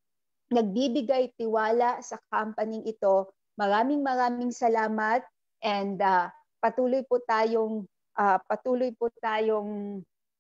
nagbibigay tiwala sa company ito. Maraming maraming salamat and uh, patuloy po tayong uh, patuloy po tayong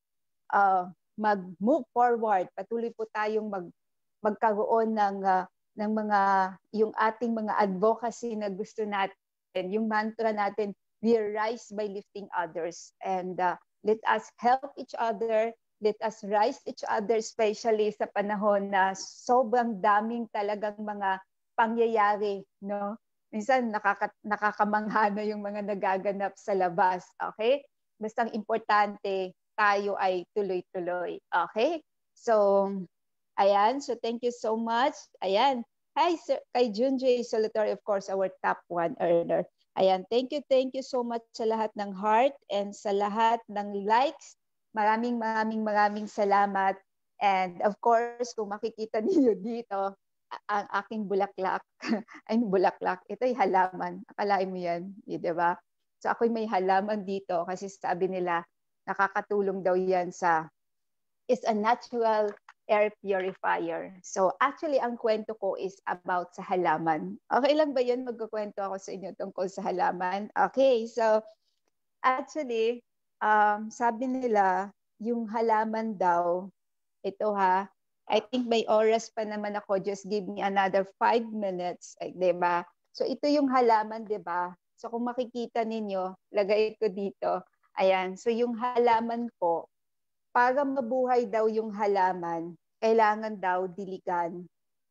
uh, mag-move forward. Patuloy po tayong mag magkaroon ng uh, ng mga yung ating mga advocacy na gusto natin. Yung mantra natin, we rise by lifting others, and uh, let us help each other. Let us rise each other, especially sa panahon na sobrang daming talagang mga pangyayari, no? Minsan nakaka, nakakamangha na yung mga nagaganap sa labas, okay? Basta importante, tayo ay tuloy-tuloy, okay? So, ayan, so thank you so much. Ayan, hi sir, kay Junjay Solitary, of course, our top one earner. Ayan, thank you, thank you so much sa lahat ng heart and sa lahat ng likes. Maraming maraming maraming salamat. And of course, kung makikita niyo dito, ang aking bulaklak, ay bulaklak, ito'y halaman. Akalain mo yan, di ba? So ako'y may halaman dito kasi sabi nila, nakakatulong daw yan sa, is a natural air purifier. So actually, ang kwento ko is about sa halaman. Okay lang ba yun? Magkukwento ako sa inyo tungkol sa halaman. Okay, so actually, um, sabi nila, yung halaman daw, ito ha, I think may oras pa naman ako, just give me another five minutes, ay, diba? So ito yung halaman, diba? So kung makikita ninyo, lagay ko dito. Ayan, so yung halaman po, para mabuhay daw yung halaman, kailangan daw diligan.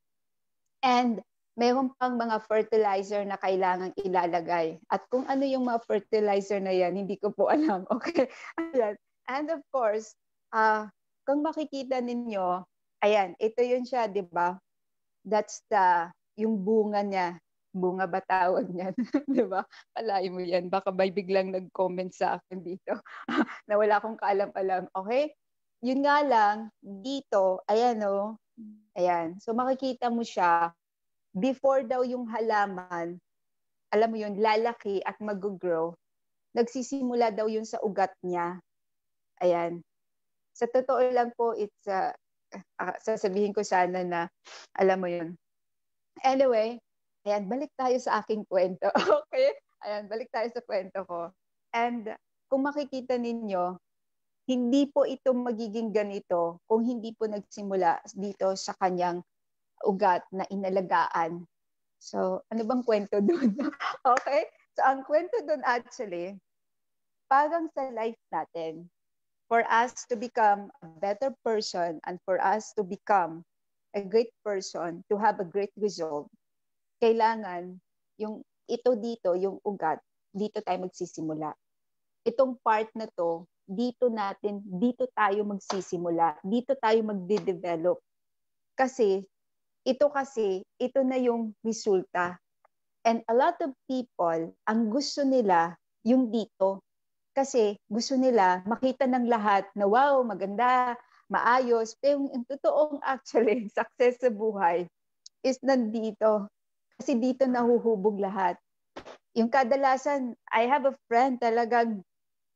And mayroon pang mga fertilizer na kailangan ilalagay. At kung ano yung mga fertilizer na yan, hindi ko po alam. Okay? Ayan. And of course, uh, kung makikita ninyo, ayan, ito yun siya, di ba? That's the, yung bunga niya. Bunga ba tawag niyan? Di ba? Palay mo yan. Baka may biglang nag-comment sa akin dito na wala akong kaalam-alam. Okay? Yun nga lang, dito, ayan o. Ayan. So makikita mo siya, before daw yung halaman, alam mo yun, lalaki at mag-grow, nagsisimula daw yun sa ugat niya. Ayan. Sa totoo lang po, it's, uh, uh, sasabihin ko sana na, alam mo yun. Anyway, ayan, balik tayo sa aking kwento. Okay? Ayan, balik tayo sa kwento ko. And kung makikita ninyo, hindi po ito magiging ganito kung hindi po nagsimula dito sa kanyang ugat na inalagaan. So, ano bang kwento doon? Okay? So, ang kwento doon actually, parang sa life natin, for us to become a better person and for us to become a great person, to have a great result, kailangan yung ito dito, yung ugat, dito tayo magsisimula. Itong part na to, dito natin, dito tayo magsisimula, dito tayo magde-develop. Kasi, ito kasi, ito na yung resulta. And a lot of people, ang gusto nila, yung dito. Kasi gusto nila makita ng lahat na wow, maganda, maayos. Pero yung totoong actually success sa buhay is nandito. Kasi dito nahuhubog lahat. Yung kadalasan, I have a friend talagang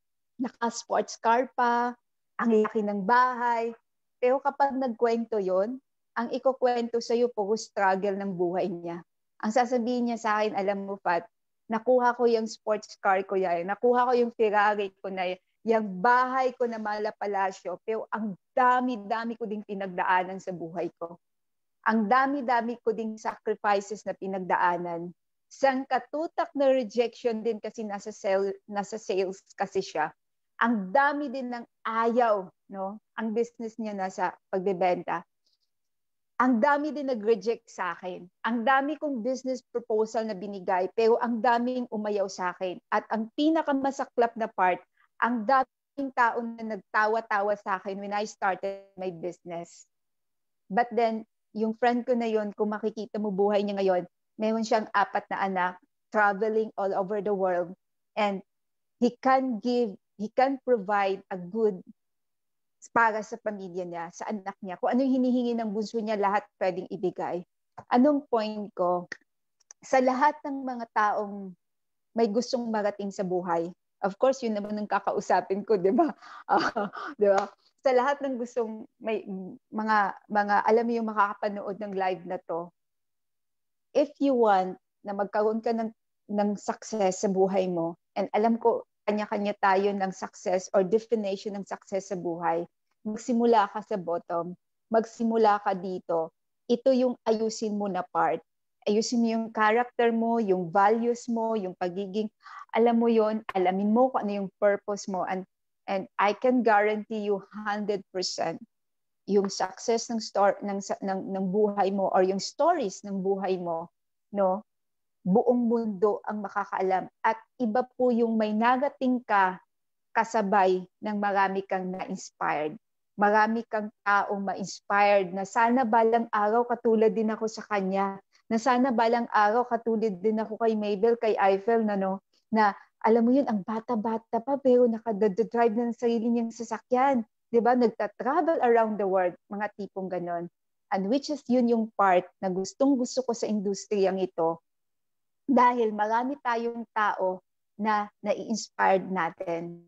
naka-sports car pa, ang laki ng bahay. Pero kapag nagkwento yon, ang ikukwento sa'yo puro struggle ng buhay niya. Ang sasabihin niya sa akin, alam mo Fat, nakuha ko yung sports car ko yan, nakuha ko yung Ferrari ko na yan, yung bahay ko na Malapalasyo, pero ang dami-dami ko ding pinagdaanan sa buhay ko. Ang dami-dami ko ding sacrifices na pinagdaanan. Sang katutak na rejection din kasi nasa, sale, nasa sales kasi siya. Ang dami din ng ayaw, no? Ang business niya nasa pagbebenta. Ang dami din nag-reject sa akin. Ang dami kong business proposal na binigay, pero ang daming umayaw sa akin. At ang pinakamasaklap na part, ang daming tao na nagtawa-tawa sa akin when I started my business. But then, yung friend ko na yon, kung makikita mo buhay niya ngayon, Meron siyang apat na anak, traveling all over the world. And he can give, he can provide a good para sa pamilya niya, sa anak niya. Kung ano yung hinihingi ng bunso niya, lahat pwedeng ibigay. Anong point ko? Sa lahat ng mga taong may gustong marating sa buhay, of course, yun naman ang kakausapin ko, di ba? Uh, di ba? Sa lahat ng gustong may mga, mga alam mo yung makakapanood ng live na to, if you want na magkaroon ka ng, ng success sa buhay mo, and alam ko, kanya-kanya tayo ng success or definition ng success sa buhay, magsimula ka sa bottom, magsimula ka dito. Ito yung ayusin mo na part. Ayusin mo yung character mo, yung values mo, yung pagiging, alam mo yon, alamin mo kung ano yung purpose mo. And, and I can guarantee you one hundred percent yung success ng, store, ng, ng, ng buhay mo or yung stories ng buhay mo, no? Buong mundo ang makakaalam. At iba po yung may nagating ka kasabay ng marami kang na-inspired. Marami kang taong ma-inspired na sana balang araw katulad din ako sa kanya. Na sana balang araw katulad din ako kay Mabel, kay Eiffel, na, no? Na alam mo yun, ang bata-bata pa pero nakadadrive na ng sarili niyang sasakyan. Diba? Nagta-travel around the world. Mga tipong ganon. And which is yun yung part na gustong-gusto ko sa industriyang ito. Dahil marami tayong tao na nai-inspired natin.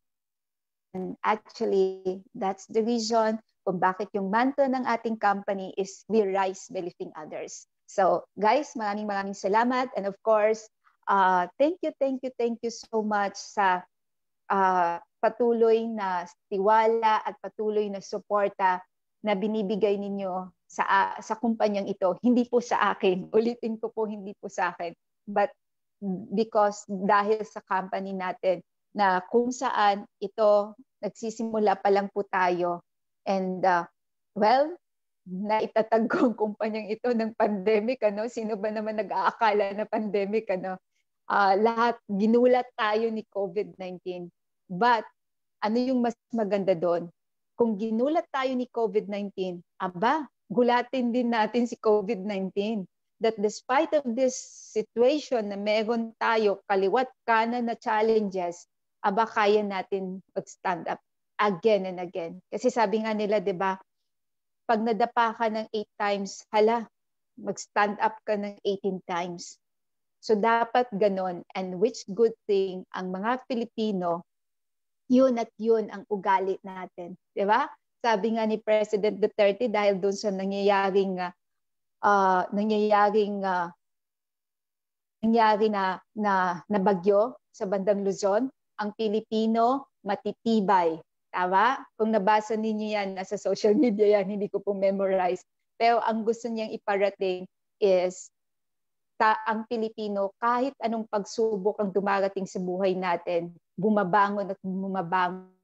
And actually, that's the reason kung bakit yung mantra ng ating company is we rise by lifting others. So guys, maraming maraming salamat. And of course, uh, thank you, thank you, thank you so much sa uh, patuloy na tiwala at patuloy na suporta na binibigay ninyo sa, uh, sa kumpanyang ito. Hindi po sa akin. Ulitin ko po, hindi po sa akin. But because dahil sa company natin na kung saan ito nagsisimula pa lang po tayo and uh, well naitatag ko ang kumpanyang ito ng pandemic, ano? Sino ba naman nag-aakala na pandemic, ano? Uh, lahat ginulat tayo ni COVID nineteen. But ano yung mas maganda doon? Kung ginulat tayo ni COVID nineteen, aba, gulatin din natin si COVID nineteen. That despite of this situation na meron tayo kaliwat kanan na challenges, aba kaya natin mag-stand up again and again. Kasi sabi nga nila, di ba, pag nadapa ka ng eight times, hala, mag-stand up ka ng eighteen times. So dapat ganon. And which good thing, ang mga Pilipino, yun at yun ang ugali natin. Di ba? Sabi nga ni President Duterte, dahil doon sa nangyayaring uh, Uh, nangyayaring uh, nangyari na, na, na bagyo sa bandang Luzon, ang Pilipino matitibay. Tama? Kung nabasa ninyo yan, nasa social media yan, hindi ko po memorize. Pero ang gusto niyang iparating is ta, ang Pilipino, kahit anong pagsubok ang dumarating sa buhay natin, bumabangon at bumabangon.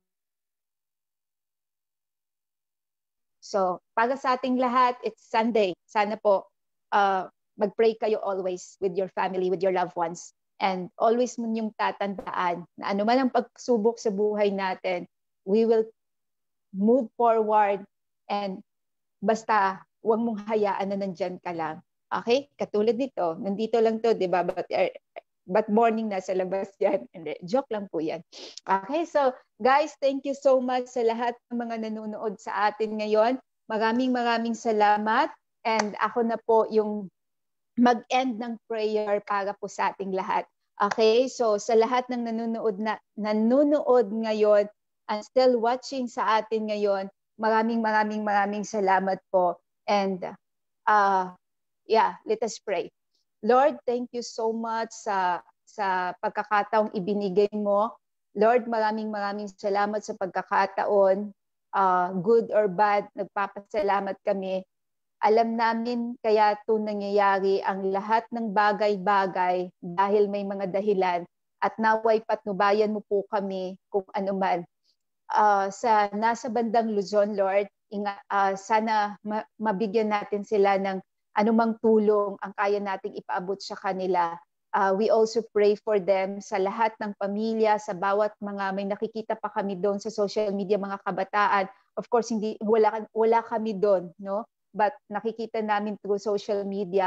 So, para sa ating lahat, it's Sunday. Sana po uh, mag-pray kayo always with your family, with your loved ones. And always mo niyong tatandaan na ano man ang pagsubok sa buhay natin, we will move forward and basta huwag mong hayaan na nandyan ka lang. Okay? Katulad nito, nandito lang to, di ba? But, uh, but morning na sa labas yan. Hindi, joke lang po yan. Okay, so guys, thank you so much sa lahat ng mga nanonood sa atin ngayon. Maraming maraming salamat. And ako na po yung mag-end ng prayer para po sa ating lahat. Okay, so sa lahat ng nanonood, na, nanonood ngayon and still watching sa atin ngayon, maraming maraming maraming salamat po. And uh, yeah, let us pray. Lord, thank you so much sa sa pagkakataong ibinigay mo. Lord, maraming maraming salamat sa pagkakataon. Uh, good or bad, nagpapasalamat kami. Alam namin kaya ito nangyayari ang lahat ng bagay-bagay dahil may mga dahilan at naway patnubayan mo po kami kung ano man. Uh, sa nasa bandang Luzon, Lord, inga, uh, sana ma- mabigyan natin sila ng anumang tulong ang kaya nating ipaabot sa kanila. Uh, we also pray for them sa lahat ng pamilya, sa bawat mga may nakikita pa kami doon sa social media, mga kabataan. Of course, hindi wala, wala kami doon, no? But nakikita namin through social media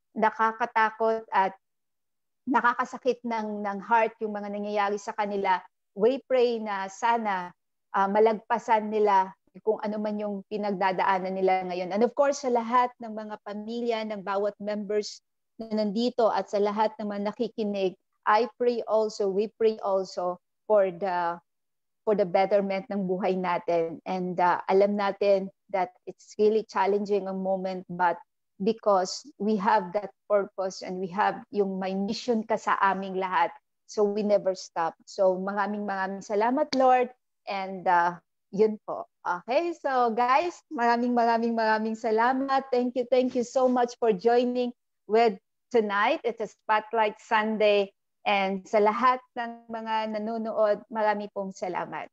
nakakatakot at nakakasakit ng, ng heart yung mga nangyayari sa kanila. We pray na sana uh, malagpasan nila kung ano man yung pinagdadaanan nila ngayon. And of course, sa lahat ng mga pamilya, ng bawat members na nandito at sa lahat ng mga nakikinig, I pray also, we pray also for the for the betterment ng buhay natin. And uh, alam natin that it's really challenging a moment, but because we have that purpose and we have yung may mission ka sa aming lahat, so we never stop. So maraming maraming salamat, Lord, and uh, yun po. Okay, so guys, maraming maraming maraming salamat. Thank you, thank you so much for joining with tonight. It's a Spotlight Sunday, and sa lahat ng mga nanonood, marami pong salamat.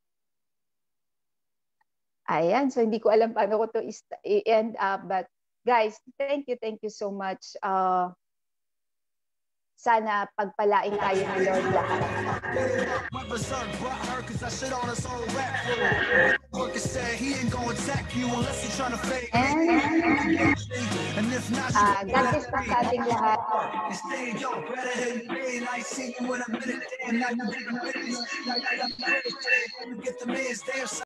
Ayan, so hindi ko alam paano ko to i-end up, but guys, thank you, thank you so much. Uh, sana pagpalain tayo ni Lord lahat. And uh, God bless po sa ating lahat.